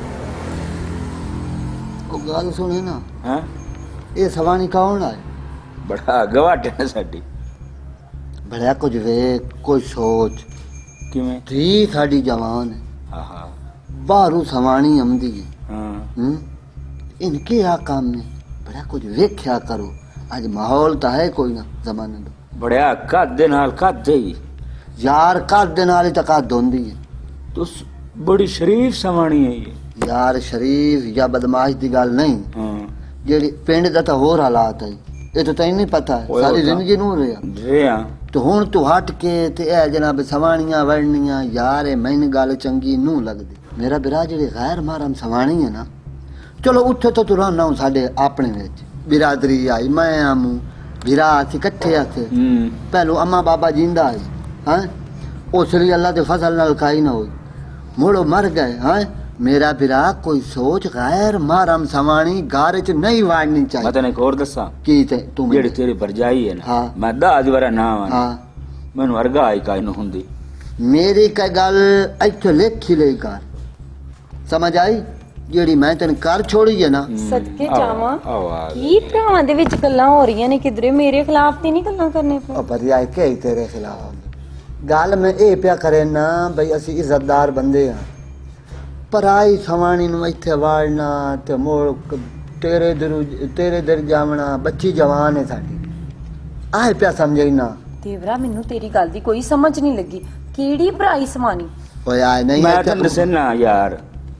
ਉਹ ਗੱਲ ਸੁਣੇ ਨਾ ਹਾਂ ਇਹ ਸਵਾਣੀ ਕੌਣ ਆਏ ਬੜਾ ਗਵਾਟ ਹੈ ਸਾਡੀ ਬੜਾ ਕੁਝ ਵੇਖ ਕੋਈ ਸੋਚ ਕਿਵੇਂ ਧੀ ਸਾਡੀ ਜਵਾਨ ਹੈ ਹਾਂ ਹਾਂ ਬਾਹਰੋਂ ਸਵਾਣੀ ਆਉਂਦੀ ਹੈ ਹਾਂ ਹੂੰ ਇਨਕੇ ਆ ਕੰਮ ਨੇ ਬੜਾ ਕੁਝ ਵੇਖਿਆ ਕਰੋ ਅੱਜ ਮਾਹੌਲ ਤਾਂ ਹੈ ਕੋਈ ਨਾ ਜ਼ਮਾਨੇ ਦਾ ਬੜਿਆ ਕੱਦ ਦੇ ਨਾਲ ਕੱਦ ਹੀ ਯਾਰ ਕੱਦ ਦੇ ਨਾਲ ਹੀ ਤਾਂ ਕੱਦ ਹੁੰਦੀ ਹੈ ਤੁਸ ਬੜੀ ਸ਼ਰੀਫ ਸਵਾਣੀ ਹੈ ਇਹ ਯਾਰ ਸ਼ਰੀਫ ਜਾਂ ਬਦਮਾਸ਼ ਦੀ ਗੱਲ ਨਹੀਂ ਹਾਂ ਜਿਹੜੀ ਪਿੰਡ ਦਾ ਤਾਂ ਹੋਰ ਹਾਲਾਤ ਹੈ ਇਹ ਤਾਂ ਤੈਨੂੰ ਨਹੀਂ ਪਤਾ ਹੈ ਓਏ ਸਾਰੀ ਉਹ ਤਾਂ- ਜ਼ਿੰਦਗੀ ਨੂੰ ਰਿਹਾ ਰਿਆ ਤੇ ਹੁਣ ਤੂੰ ਹਟ ਕੇ ਤੇ ਇਹ ਜਨਾਬ ਸਵਾਣੀਆਂ ਵੜਨੀਆਂ ਯਾਰ ਇਹ ਮੈਨੂੰ ਗੱਲ ਚੰਗੀ ਨੂੰ ਲੱਗਦੀ ਮੇਰਾ ਬਿਰਾ ਜਿਹੜੀ ਗੈਰ ਮਹਰਮ ਸਵਾਣੀ ਹੈ ਨਾ ਚਲੋ ਉੱਥੇ ਤਾਂ ਤੂੰ ਰਹਿਣਾ ਸਾਡੇ ਆਪਣੇ ਵਿੱਚ ਬਿਰਾਦਰੀ ਆਈ ਮੈਂ ਆਮੂ ਬਿਰਾ ਅਸੀਂ ਇਕੱਠੇ ਆਥੇ ਹੂੰ ਪਹਿਲੋ ਅੰਮਾ ਬਾਬਾ ਜਿੰਦਾ ਹੈ ਹਾਂ ਉਸ ਲਈ ਅੱਲਾ ਦੇ ਫਜ਼ਲ ਨਾਲ ਕਾਈ ਨਾ ਹੋਈ ਮੁੜੋ ਮਰ ਗਏ ਹਾਂ ਮੇਰਾ ਬਿਰਾ ਕੋਈ ਸੋਚ ਗੈਰ ਮਹਰਮ ਸਵਾਣੀ ਘਰ ਚ ਨਹੀਂ ਵਾੜਨੀ ਮੈਂ ਚਾਹੀਦੀ ਤੈਨੂੰ ਇੱਕ ਹੋਰ ਦੱਸਾਂ ਕੀ ਤੇ ਤੂੰ ਜਿਹੜੀ ਤੇਰੀ ਭਰਜਾਈ ਹੈ ਨਾ ਹਾਂ। ਮੈਂ ਦਾਜ ਵਾਰਾ ਨਾਮ ਹੈ ਹਾਂ ਮੈਨੂੰ ਵਰਗਾ ਆਈ ਕਾਈ ਨੂੰ ਹੁੰਦੀ ਮੇਰੀ ਕਈ ਗੱਲ ਇੱਥੇ ਲਿਖੀ ਲਈ ਕਰ ਸਮਝ ਆਈ ਜਿਹੜੀ ਮੈਂ ਤੈਨੂੰ ਕਰ ਛੋੜੀ ਹੈ ਨਾ ਸਦਕੇ ਆਹ, ਜਾਵਾਂ ਆਹ, ਆਹ। ਕੀ ਭਰਾਵਾਂ ਦੇ ਵਿੱਚ ਗੱਲਾਂ ਹੋ ਰਹੀਆਂ ਨੇ ਕਿਧਰੇ ਮੇਰੇ ਖਿਲਾਫ ਤੇ ਨਹੀਂ ਗੱਲਾਂ ਕਰਨੇ ਪਏ ਉਹ ਬਰਿਆ ਕੇ ਤੇਰੇ ਖਿਲਾਫ ਗੱਲ ਮੈਂ ਇਹ ਪਿਆ ਕਰੇ ਨਾ ਬਈ ਅਸੀਂ ਇੱਜ਼ਤਦਾਰ ਬੰਦੇ ਆ ਪਰਾਈ ਸਵਾਣੀ ਨੂੰ ਇੱਥੇ ਵਾੜਨਾ ਤੇ ਮੋੜ ਤੇਰੇ ਦਰ ਤੇਰੇ ਦਰ ਜਾਵਣਾ ਬੱਚੀ ਜਵਾਨ ਹੈ ਸਾਡੀ ਆਏ ਪਿਆ ਸਮਝਈ ਨਾ ਦੇਵਰਾ ਮੈਨੂੰ ਤੇਰੀ ਗੱਲ ਦੀ ਕੋਈ ਸਮਝ ਨਹੀਂ ਲੱਗੀ ਕਿਹੜੀ ਭਰਾਈ ਸਮਾਨੀ ਓਏ ਆਏ ਨਹੀਂ ਮੈਂ ਇੱਥੇ ਤੈਨੂੰ ਤੂੰ- ਦੱਸਣਾ ਯਾਰ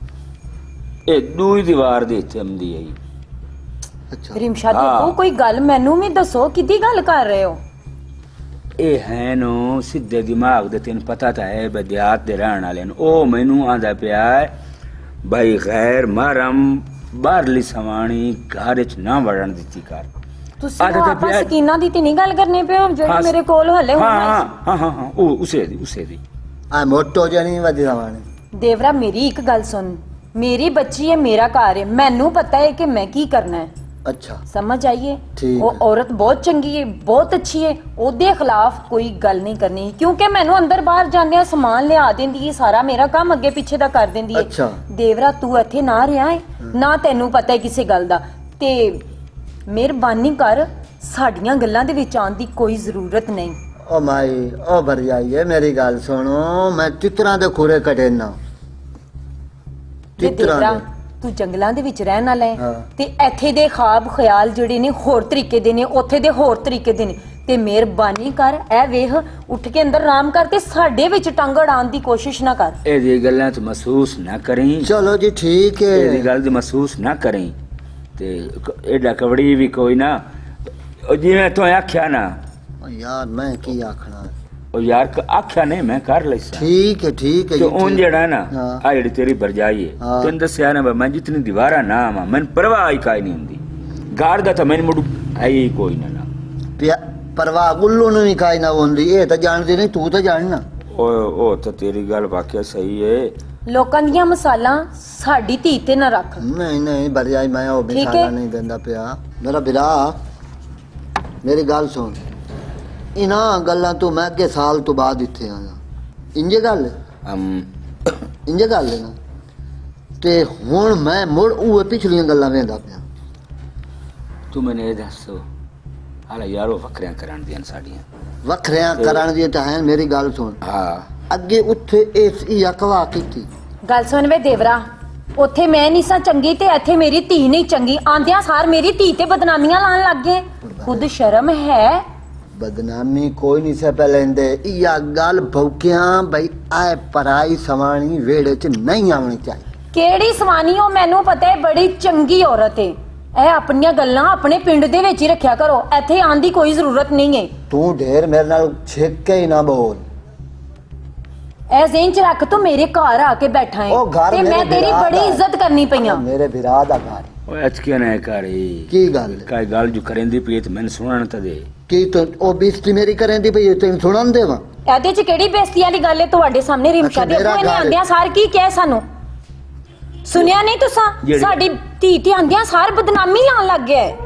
ਇਹ ਦੂਈ ਦੀਵਾਰ ਦੇ ਇੱਥੇ ਆਉਂਦੀ ਹੈ ਅੱਛਾ ਰਿਮਸ਼ਾ ਹਾਂ। ਦੇਖੋ ਕੋਈ ਗੱਲ ਮੈਨੂੰ ਵੀ ਦੱਸੋ ਕਿੱਦੀ ਗੱਲ ਕਰ ਰਹੇ ਹੋ ਇਹ ਹੈ ਨੂੰ ਸਿੱਧੇ ਦਿਮਾਗ ਦੇ ਤੈਨੂੰ ਪਤਾ ਤਾਂ ਹੈ ਬਦਿਆਤ ਦੇ ਰਹਿਣ ਵਾਲੇ ਨੂੰ ਉਹ ਮੈਨੂੰ ਆਂਦਾ ਪਿਆ ਹੈ ਬਈ ਗੈਰ ਮਹਰਮ ਬਾਹਰਲੀ ਸਵਾਣੀ ਘਰ ਚ ਨਾ ਵੜਨ ਦਿੱਤੀ ਕਰ ਤੁਸੀਂ ਆਹ ਤਾਂ ਉਹ ਆਪਾਂ ਪਿਆ- ਸਕੀਨਾਂ ਦੀ ਤੇ ਨਹੀਂ ਗੱਲ ਕਰਨੇ ਪਏ ਹੋ ਜਿਹੜੀ ਹਾਂ, ਮੇਰੇ ਕੋਲ ਹੱਲੇ ਹਾਂ ਹੋਣਾ ਹਾਂ ਹਾਂ ਹਾਂ ਹਾਂ ਉਹ ਉਸੇ ਦੀ ਉਸੇ ਦੀ ਆ ਮੋਟੋ ਜਣੀ ਵਧੀ ਸਵਾਣੀ ਦੇਵਰਾ ਮੇਰੀ ਇੱਕ ਗੱਲ ਸੁਣ ਮੇਰੀ ਬੱਚੀ ਹੈ ਮੇਰਾ ਘਰ ਹੈ ਮੈਨੂੰ ਪਤਾ ਹੈ ਕਿ ਮੈਂ ਕੀ ਕਰਨਾ ਹੈ ਅੱਛਾ ਸਮਝ ਆਈਏ ਠੀਕ ਉਹ ਹੈ। ਔਰਤ ਬਹੁਤ ਚੰਗੀ ਹੈ ਬਹੁਤ ਅੱਛੀ ਹੈ ਉਹਦੇ ਖਿਲਾਫ ਕੋਈ ਗੱਲ ਨਹੀਂ ਕਰਨੀ ਕਿਉਂਕਿ ਮੈਨੂੰ ਅੰਦਰ ਬਾਹਰ ਜਾਂਦਿਆਂ ਸਮਾਨ ਲਿਆ ਦਿੰਦੀ ਹੈ ਸਾਰਾ ਮੇਰਾ ਕੰਮ ਅੱਗੇ ਪਿੱਛੇ ਦਾ ਕਰ ਦਿੰਦੀ ਹੈ ਅੱਛਾ। ਦੇਵਰਾ ਤੂੰ ਇੱਥੇ ਨਾ ਰਿਹਾ ਹੈ ਨਾ ਤੈਨੂੰ ਪਤਾ ਹੈ ਕਿਸੇ ਗੱਲ ਦਾ ਤੇ ਮਿਹਰਬਾਨੀ ਕਰ ਸਾਡੀਆਂ ਗੱਲਾਂ ਦੇ ਵਿੱਚ ਆਉਣ ਦੀ ਕੋਈ ਜ਼ਰੂਰਤ ਨਹੀਂ ਓ ਮਾਈ ਓ ਭਰਜਾਈਏ ਮੇਰੀ ਗੱਲ ਸੁਣੋ ਮੈਂ ਤਿਤਰਾਂ ਦੇ ਖੁਰੇ ਕੱਢੇ ਨਾ ਤੇ ਤਿਤਰਾਂ ਦੇਵਰਾ ਦੇ ਤੂੰ ਜੰਗਲਾਂ ਦੇ ਵਿੱਚ ਰਹਿਣ ਵਾਲਾ ਹੈ ਹਾਂ। ਤੇ ਇੱਥੇ ਦੇ ਖਾਬ ਖਿਆਲ ਜਿਹੜੇ ਨੇ ਹੋਰ ਤਰੀਕੇ ਦੇ ਨੇ ਉੱਥੇ ਦੇ ਹੋਰ ਤਰੀਕੇ ਦੇ ਨੇ ਤੇ ਮਿਹਰਬਾਨੀ ਕਰ ਇਹ ਵੇਖ ਉੱਠ ਕੇ ਅੰਦਰ ਆਰਾਮ ਕਰ ਤੇ ਸਾਡੇ ਵਿੱਚ ਟੰਗ ਅੜਾਉਣ ਦੀ ਕੋਸ਼ਿਸ਼ ਨਾ ਕਰ ਇਹਦੀ ਗੱਲਾਂ ਤੋਂ ਮਹਿਸੂਸ ਨਾ ਕਰੀਂ ਚਲੋ ਜੀ ਠੀਕ ਇਹਦੀ ਹੈ ਗੱਲ ਦੀ ਮਹਿਸੂਸ ਨਾ ਕਰੀਂ ਤੇ ਐਡਾ ਕਵੜੀ ਵੀ ਕੋਈ ਨਾ ਉਹ ਜਿਵੇਂ ਤੂੰ ਆਖਿਆ ਨਾ ਓ ਯਾਰ ਮੈਂ ਕੀ ਆਖਣਾ ਉਹ ਯਾਰ ਕ- ਆਖਿਆ ਨਹੀਂ ਮੈਂ ਕਰ ਲੈਸਾ ਠੀਕ ਹੈ ਠੀਕ ਹੈ ਤੇ ਜੀ ਉਹ ਠੀਕ। ਜਿਹੜਾ ਨਾ ਹਾਂ। ਆ ਜਿਹੜੀ ਤੇਰੀ ਭਰਜਾਈ ਹੈ ਹਾਂ। ਤੈਨੂੰ ਦੱਸਿਆ ਨਾ ਮੈਂ ਜਿਤਨੀ ਦੀਵਾਰਾਂ ਨਾ ਆਵਾਂ ਮੈਨੂੰ ਪਰਵਾਹ ਹੀ ਕਾਈ ਨਹੀਂ ਹੁੰਦੀ ਘਰ ਦਾ ਤਾਂ ਮੈਨੂੰ ਮੁੜ ਆਈ ਕੋਈ ਨਾ ਨਾ ਪਿਆ ਪਰਵਾਹ ਗੁੱਲੂ ਨੂੰ ਵੀ ਖਾਈ ਨਾ ਹੁੰਦੀ ਇਹ ਤਾਂ ਜਾਣਦੀ ਨਹੀਂ ਤੂੰ ਤਾਂ ਜਾਣਨਾ ਓਏ ਉਹ ਤਾਂ ਤੇਰੀ ਗੱਲ ਵਾਕਿਆ ਸਹੀ ਏ ਲੋਕਾਂ ਦੀਆਂ ਮਸਾਲਾ ਸਾਡੀ ਧੀ ਤੇ ਨਾ ਰੱਖ। ਨਹੀਂ ਨਹੀਂ ਬਰਜਾਈ ਮੈਂ ਉਹ ਠੀਕ ਬਿਸਾਲਾ ਹੈ। ਨਹੀਂ ਦਿੰਦਾ ਪਿਆ ਮੇਰਾ ਵੀਰਾ ਮੇਰੀ ਗੱਲ ਸੁਣ ਇਹਨਾਂ ਗੱਲਾਂ ਤੋਂ ਮੈਂ ਅੱਗੇ ਸਾਲ ਤੋਂ ਬਾਅਦ ਇੱਥੇ ਆਇਆ ਇੰਜੇ ਗੱਲ ਹੈ? ਹਮ ਇੰਜੇ ਗੱਲ ਹੈ ਨਾ ਤੇ ਹੁਣ ਮੈਂ ਮੁੜ ਉਹ ਪਿਛਲੀਆਂ ਗੱਲਾਂ ਵੇਂਦਾ ਪਿਆ ਤੂੰ ਮੈਨੂੰ ਇਹ ਦੱਸ ਹਾਲਾ ਯਾਰੋ ਵੱਖਰਿਆਂ ਕਰਨ ਦੀਆਂ ਸਾਡੀਆਂ ਵੱਖਰਿਆਂ ਕਰਨ ਦੀ ਤਾਂ ਹੈ ਮੇਰੀ ਗੱਲ ਸੁਣ ਹਾਂ ਅੱਗੇ ਉੱਥੇ ਇਸ ਹੀ ਅਕਵਾ ਕੀਤੀ ਗੱਲ ਸੁਣ ਵੇ ਦੇਵਰਾ ਉੱਥੇ ਮੈਂ ਨਹੀਂ ਸਾਂ ਚੰਗੀ ਤੇ ਇੱਥੇ ਮੇਰੀ ਧੀ ਨਹੀਂ ਚੰਗੀ ਆਂਦਿਆਂ ਸਾਰ ਮੇਰੀ ਧੀ ਤੇ ਬਦਨਾਮੀਆਂ ਲਾਣ ਲੱਗ ਗਏ ਖੁਦ ਸ਼ਰਮ ਹੈ। ਬਦਨਾਮੀ ਕੋਈ ਨਹੀਂ ਸੇ ਲੈਂਦੇ ਇਹ ਗੱਲ ਭੌਕਿਆਂ ਬਈ ਆਏ ਪਰਾਈ ਸਵਾਣੀ ਵੇੜੇ ਚ ਨਹੀਂ ਆਉਣੀ ਚਾਹੀਦੀ। ਕਿਹੜੀ ਸਵਾਨੀ ਉਹ ਮੈਨੂੰ ਪਤਾ ਹੈ ਬੜੀ ਚੰਗੀ ਔਰਤ ਹੈ। ਇਹ ਆਪਣੀਆਂ ਗੱਲਾਂ ਆਪਣੇ ਪਿੰਡ ਦੇ ਵਿੱਚ ਹੀ ਰੱਖਿਆ ਕਰੋ ਇੱਥੇ ਆਉਣ ਦੀ ਕੋਈ ਜ਼ਰੂਰਤ ਨਹੀਂ ਹੈ। ਤੂੰ ਢੇਰ ਮੇਰੇ ਨਾਲ ਛੇਕ ਕੇ ਹੀ ਨਾ ਬੋਲ ਇਹ ਜ਼ੇਨ ਚ ਰੱਖ ਤੂੰ ਮੇਰੇ ਘਰ ਆ ਕੇ ਬੈਠਾ ਹੈ ਉਹ ਘਰ ਤੇ ਮੇਰੇ ਮੈਂ ਤੇਰੀ ਵਿਰਾਹ ਬੜੀ ਦਾ ਹੈ। ਇੱਜ਼ਤ ਕਰਨੀ ਪਈਆਂ। ਮੇਰੇ ਵਿਰਾਹ ਦਾ ਘਰ ਓਏ ਅੱਜ ਕਿਉਂ ਨਾ ਕਰੀ ਕੀ ਗੱਲ ਕਾਈ ਗੱਲ ਜੋ ਕਰੇਂਦੀ ਪਈ ਤੇ ਮੈਨੂੰ ਸੁਣਨ ਤਾਂ ਦੇ ਕੀ ਤੂੰ ਉਹ ਬੇਇੱਜ਼ਤੀ ਮੇਰੀ ਕਰੇਂਦੀ ਪਈ ਤੈਨੂੰ ਸੁਣਨ ਦੇਵਾਂ ਇਹਦੇ ਚ ਕਿਹੜੀ ਬੇਇੱਜ਼ਤੀ ਵਾਲੀ ਗੱਲ ਹੈ ਤੁਹਾਡੇ ਸਾਹਮਣੇ ਰਿਮਕਾ ਦੇ ਮੇਰਾ ਕੋਈ ਨਹੀਂ ਘਰ- ਆਂਦਿਆਂ ਸਾਰ ਕੀ ਕਹਿ ਸਾਨੂੰ ਸੁਣਿਆ ਨਹੀਂ ਤੁਸੀਂ ਜਿਹੜੀ- ਸਾਡੀ ਧੀ ਤੇ ਆਂਦਿਆਂ ਸਾਰ ਬਦਨਾਮੀ ਲਾਣ ਲੱਗ ਗਿਆ ਹੈ।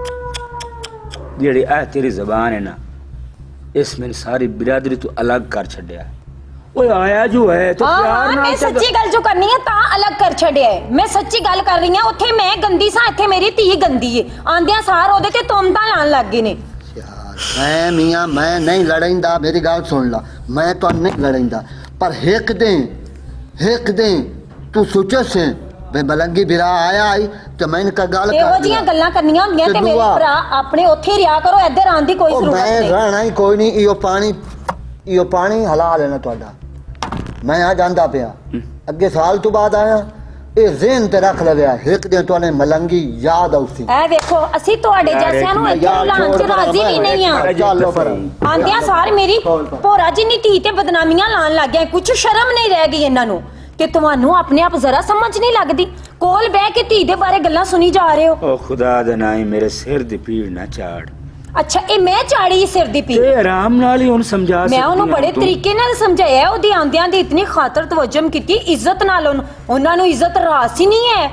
ਜਿਹੜੀ ਆ ਤੇਰੀ ਜ਼ਬਾਨ ਹੈ ਨਾ ਇਸ ਮੈਨੂੰ ਸਾਰੀ ਬਿਰਾਦਰੀ ਤੋਂ ਅਲੱਗ ਕਰ ਛੱਡਿਆ ਓਏ ਆਇਆ ਜੋ ਹੈ ਤੇ ਹਾਂ ਪਿਆਰ ਹਾਂ ਨਾਲ ਮੈਂ ਤਾਂ- ਸੱਚੀ ਗੱਲ ਜੋ ਕਰਨੀ ਹੈ ਤਾਂ ਅਲੱਗ ਕਰ ਛੱਡਿਆ ਹੈ। ਮੈਂ ਸੱਚੀ ਗੱਲ ਕਰ ਰਹੀ ਹਾਂ ਉੱਥੇ ਮੈਂ ਗੰਦੀ ਸਾਂ ਇੱਥੇ ਮੇਰੀ ਧੀ ਗੰਦੀ ਏ ਆਂਦਿਆਂ ਸਾਰ ਉਹਦੇ ਤੇ ਤੋਮਤਾਂ ਲਾਣ ਲੱਗ ਗਏ ਨੇ। ਯਾਰ ਮੈਂ ਮੀਆਂ ਮੈਂ ਨਹੀਂ ਲੜਾਂਦਾ ਮੇਰੀ ਗੱਲ ਸੁਣ ਲਾ ਮੈਂ ਤਾਂ ਨਹੀਂ ਲੜਾਂਦਾ ਪਰ ਇੱਕ ਦਿਨ ਇੱਕ ਦਿਨ ਤੂੰ ਸੋਚੇ ਸੇ ਬੇ ਮਲੰਗੀ ਬਿਰਾ ਆਇਆ ਆਈ ਤੇ ਮੈਂ ਇਨਕਾ ਗੱਲ ਕਰ ਇਹੋ ਜੀਆਂ ਗੱਲਾਂ ਕਰਨੀਆਂ ਹੁੰਦੀਆਂ ਤੇ ਮੇਰੇ ਭਰਾ ਆਪਣੇ ਉੱਥੇ ਹੀ ਰਿਆ ਕਰੋ ਇੱਧਰ ਆਉਣ ਦੀ ਕੋਈ ਉਹ ਜ਼ਰੂਰਤ ਮੈਂ ਨਹੀਂ। ਰਹਿਣਾ ਹੀ ਕੋਈ ਨਹੀਂ ਇਹੋ ਪਾਣੀ ਇਹੋ ਪਾਣੀ ਹਲਾ ਲੈਣਾ ਤੁਹਾਡਾ ਮੈਂ ਆ ਜਾਂਦਾ ਪਿਆ ਅੱਗੇ ਸਾਲ ਤੋਂ ਬਾਅਦ ਆਇਆ ਇਹ ਜ਼ਿਹਨ ਤੇ ਰੱਖ ਲਵਿਆ ਇੱਕ ਦਿਨ ਤੁਹਾਨੂੰ ਮਲੰਗੀ ਯਾਦ ਆਉਸੀ ਇਹ ਵੇਖੋ ਅਸੀਂ ਤੁਹਾਡੇ ਯਾਰ ਜੈਸਿਆਂ ਨੂੰ ਇੱਕ ਇੱਥੇ ਯਾਰ ਲਾਉਣ ਚ ਛੋੜ ਰਾਜ਼ੀ ਵੀ ਨਹੀਂ ਆ। ਚੱਲੋ ਪਰ ਆਂਦਿਆਂ ਸਾਰ ਮੇਰੀ ਭੋਰਾ ਜਿੰਨੀ ਧੀ ਤੇ ਬਦਨਾਮੀਆਂ ਲਾਣ ਲੱਗ ਗਿਆ ਕੁਝ ਸ਼ਰਮ ਨਹੀਂ ਰਹਿ ਗਈ ਇਹਨਾਂ ਨੂੰ ਕਿ ਤੁਹਾਨੂੰ ਆਪਣੇ ਆਪ ਜ਼ਰਾ ਸਮਝ ਨਹੀਂ ਲੱਗਦੀ ਕੋਲ ਬਹਿ ਕੇ ਧੀ ਦੇ ਬਾਰੇ ਗੱਲਾਂ ਸੁਣੀ ਜਾ ਰਹੇ ਹੋ। ਓ ਖੁਦਾ ਦਾ ਨਾਮ ਮੇਰੇ ਸਿਰ ਦੀ ਪੀੜ ਨਾ ਚਾੜ ਅੱਛਾ ਇਹ ਮੈਂ ਚਾੜੀ ਸਿਰ ਦੀ ਪੀ ਤੇ ਆਰਾਮ ਨਾਲ ਹੀ ਉਹਨੂੰ ਸਮਝਾ ਮੈਂ ਸਕਦੀ ਉਹਨੂੰ ਹਾਂ ਬੜੇ ਤੂੰ। ਤਰੀਕੇ ਨਾਲ ਸਮਝਾਇਆ ਉਹਦੀ ਆਂਦਿਆਂ ਦੀ ਇਤਨੀ ਖਾਤਰ ਤਵਜਮ ਕੀਤੀ ਇੱਜ਼ਤ ਨਾਲ ਉਹਨੂੰ ਉਹਨਾਂ ਨੂੰ ਇੱਜ਼ਤ ਰਾਸ ਹੀ ਨਹੀਂ ਹੈ।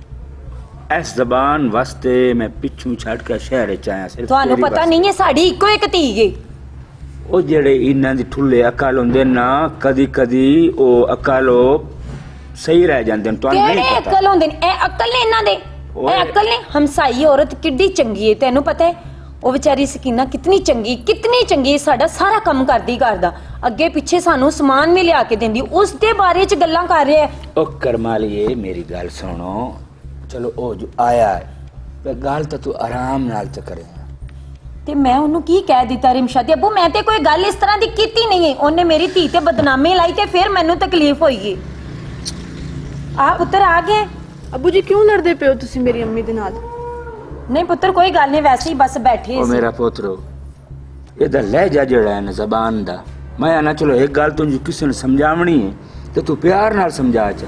ਇਸ ਜ਼ਬਾਨ ਵਾਸਤੇ ਮੈਂ ਪਿੱਛੋਂ ਛੱਡ ਕੇ ਸ਼ਹਿਰ ਚ ਆਇਆ ਸਿਰਫ ਤੁਹਾਨੂੰ ਤੇਰੀ ਪਤਾ ਵਾਸਤੇ। ਨਹੀਂ ਹੈ ਸਾਡੀ ਇੱਕੋ ਇੱਕ ਧੀ ਹੈ। ਉਹ ਜਿਹੜੇ ਇਹਨਾਂ ਦੀ ਠੁੱਲੇ ਅਕਲ ਹੁੰਦੇ ਨਾ ਕਦੀ ਕਦੀ ਉਹ ਅਕਲ ਉਹ ਸਹੀ ਰਹਿ ਜਾਂਦੇ ਨੇ ਤੁਹਾਨੂੰ ਕਿਹੜੇ ਨਹੀਂ ਪਤਾ ਅਕਲ ਹੁੰਦੇ ਨੇ ਇਹ ਅਕਲ ਨੇ ਇਹਨਾਂ ਦੇ ਓਏ। ਇਹ ਅਕਲ ਨੇ ਹਮਸਾਈ ਔਰਤ ਕਿੱਡੀ ਚੰਗੀ ਹੈ ਤੈਨੂੰ ਪਤਾ ਹੈ ਉਹ ਵਿਚਾਰੀ ਸਕੀਨਾ ਕਿਤਨੀ ਚੰਗੀ ਕਿਤਨੀ ਚੰਗੀ ਸਾਡਾ ਸਾਰਾ ਕੰਮ ਕਰਦੀ ਕਰਦਾ ਅੱਗੇ ਪਿੱਛੇ ਸਾਨੂੰ ਸਮਾਨ ਵੀ ਲਿਆ ਕੇ ਦਿੰਦੀ ਉਸ ਦੇ ਬਾਰੇ ਚ ਗੱਲਾਂ ਕਰ ਰਿਹਾ ਹੈ। ਉਹ ਕਰਮਾਲੀਏ ਮੇਰੀ ਗੱਲ ਸੁਣੋ ਚਲੋ ਉਹ ਜੋ ਆਇਆ ਹੈ ਤੇ ਗੱਲ ਤਾਂ ਤੂੰ ਆਰਾਮ ਨਾਲ ਚ ਕਰੇ ਤੇ ਮੈਂ ਉਹਨੂੰ ਕੀ ਕਹਿ ਦਿੱਤਾ ਰਿਮਸ਼ਾ ਤੇ ਅੱਬੂ ਮੈਂ ਤੇ ਕੋਈ ਗੱਲ ਇਸ ਤਰ੍ਹਾਂ ਦੀ ਕੀਤੀ ਨਹੀਂ ਹੈ ਉਹਨੇ ਮੇਰੀ ਧੀ ਤੇ ਬਦਨਾਮੀ ਲਾਈ ਤੇ ਫਿਰ ਮੈਨੂੰ ਤਕਲੀਫ ਹੋਈ ਹੈ। ਆ ਪੁੱਤਰ ਆ ਗਏ। ਅੱਬੂ ਜੀ ਕਿਉਂ ਲੜਦੇ ਪਿਓ ਤੁਸੀਂ ਮੇਰੀ ਅੰਮੀ ਦੇ ਨਾਲ? ਨਹੀਂ ਪੁੱਤਰ ਕੋਈ ਗੱਲ ਨਹੀਂ ਵੈਸੇ ਹੀ ਬਸ ਬੈਠੇ ਉਹ ਸੀ। ਮੇਰਾ ਪੁੱਤਰੋ ਇਹਦਾ ਲਹਿਜਾ ਜਿਹੜਾ ਹੈ ਨਾ ਜ਼ਬਾਨ ਦਾ ਮੈਂ ਨਾ ਚਲੋ ਇੱਕ ਗੱਲ ਤੂੰ ਕਿਸੇ ਨੂੰ ਸਮਝਾਵਣੀ ਹੈ ਤੇ ਤੂੰ ਪਿਆਰ ਨਾਲ ਸਮਝਾ ਚਾ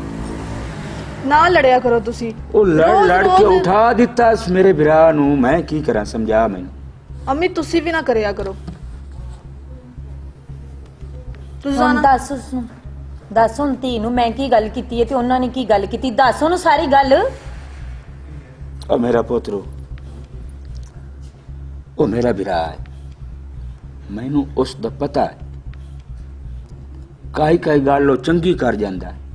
ਨਾ ਲੜਿਆ ਕਰੋ ਤੁਸੀਂ। ਉਹ ਲੜ ਰੋਜ਼- ਲੜ ਕੇ ਰੋਜ਼- ਉਠਾ ਦਿੱਤਾ ਇਸ ਮੇਰੇ ਵਿਰਾਹ ਨੂੰ ਮੈਂ ਕੀ ਕਰਾਂ ਸਮਝਾ ਮੈਨੂੰ ਅੰਮੀ ਤੁਸੀਂ ਵੀ ਨਾ ਕਰਿਆ ਕਰੋ। ਤੁਸੀਂ ਹੁਣ ਜਾਣਾ ਦੱਸ ਉਸਨੂੰ ਦੱਸ ਹੁਣ ਧੀ ਨੂੰ ਮੈਂ ਕੀ ਗੱਲ ਕੀਤੀ ਹੈ ਤੇ ਉਹਨਾਂ ਨੇ ਕੀ ਗੱਲ ਕੀਤੀ ਦੱਸ ਉਹਨੂੰ ਸਾਰੀ ਗੱਲ। ਉਹ ਮੇਰਾ ਪੁੱਤਰੋ ਉਹ ਮੇਰਾ ਵਿਰਾਹ ਹੈ ਮੈਨੂੰ ਉਸ ਦਾ ਪਤਾ ਹੈ ਕਾਈ ਕਾਈ ਗੱਲ ਉਹ ਚੰਗੀ ਕਰ ਜਾਂਦਾ ਹੈ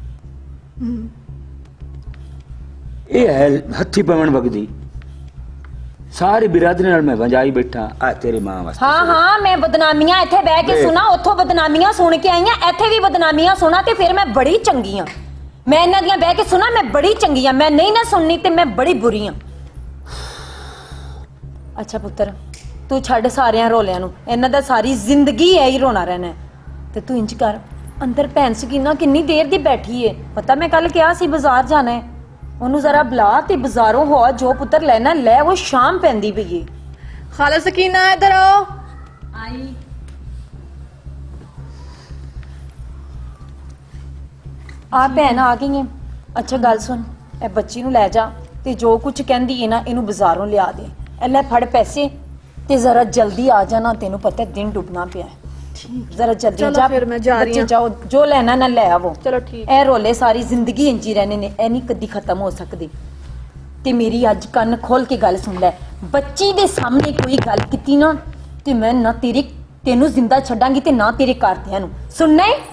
ਇਹ ਹੈ ਹੱਥੀ ਪਵਨ ਵਗਦੀ ਸਾਰੀ ਬਿਰਾਦਰੀ ਨਾਲ ਮੈਂ ਵੰਜਾਈ ਬੈਠਾ ਆ ਤੇਰੀ ਮਾਂ ਵਾਸਤੇ ਹਾਂ ਹਾਂ ਮੈਂ ਬਦਨਾਮੀਆਂ ਇੱਥੇ ਬਹਿ ਕੇ ਵੇਖ। ਸੁਣਾ ਉੱਥੋਂ ਬਦਨਾਮੀਆਂ ਸੁਣ ਕੇ ਆਈਆਂ ਇੱਥੇ ਵੀ ਬਦਨਾਮੀਆਂ ਸੁਣਾ ਤੇ ਫਿਰ ਮੈਂ ਬੜੀ ਚੰਗੀ ਆ ਮੈਂ ਇਹਨਾਂ ਦੀਆਂ ਬਹਿ ਕੇ ਸੁਣਾ ਮੈਂ ਬੜੀ ਚੰਗੀ ਆ ਮੈਂ ਨਹੀਂ ਨਾ ਸੁਣਨੀ ਤੇ ਮੈਂ ਬੜੀ ਬੁਰੀ ਆ। ਅੱਛਾ ਪੁੱਤਰ ਤੂੰ ਛੱਡ ਸਾਰਿਆਂ ਰੋਲਿਆਂ ਨੂੰ ਇਹਨਾਂ ਦਾ ਸਾਰੀ ਜ਼ਿੰਦਗੀ ਐ ਹੀ ਰੋਣਾ ਰਹਿਣਾ ਹੈ। ਤੇ ਤੂੰ ਇੰਜ ਕਰ ਅੰਦਰ ਭੈਣ ਸਕੀਨਾ ਕਿੰਨੀ ਦੇਰ ਦੀ ਬੈਠੀ ਏ ਪਤਾ ਮੈਂ ਕੱਲ ਕਿਹਾ ਸੀ ਬਾਜ਼ਾਰ ਜਾਣਾ ਹੈ ਉਹਨੂੰ ਜ਼ਰਾ ਬੁਲਾ ਤੇ ਬਾਜ਼ਾਰੋਂ ਹੋ ਜੋ ਪੁੱਤਰ ਲੈਣਾ ਲੈ ਉਹ ਸ਼ਾਮ ਪੈਂਦੀ ਪਈ ਏ। ਖਾਲਾ ਸਕੀਨਾ ਇੱਧਰ ਆਓ। ਆਈ ਆ ਭੈਣ ਆ ਗਈ ਏ। ਅੱਛਾ ਗੱਲ ਸੁਣ ਇਹ ਬੱਚੀ ਨੂੰ ਲੈ ਜਾ ਤੇ ਜੋ ਕੁਝ ਕਹਿੰਦੀ ਏ ਨਾ ਇਹਨੂੰ ਬਾਜ਼ਾਰੋਂ ਲਿਆ ਦੇ ਇਹ ਲੈ ਫੜ ਪੈਸੇ ਤੇ ਜ਼ਰਾ ਜਲਦੀ ਆ ਜਾਣਾ, ਤੈਨੂੰ ਪਤਾ ਦਿਨ ਡੁੱਬਣਾ ਪਿਆ ਹੈ। जरा जल्दी चलो जा, फिर मैं जा रही बच्चे हूं। जाओ, जो लेना ना ले आवो। चलो ठीक। ए रोले सारी जिंदगी इंज ही रहने ने, ए नहीं कदी खत्म हो सकदी। ते मेरी अज कन्न खोल के गल सुन ले, बच्ची दे सामने कोई गल कीती ना ते मैं ना तेरे तेनू जिंदा छड्डांगी ते ना तेरे घरदियां नू। सुनना है?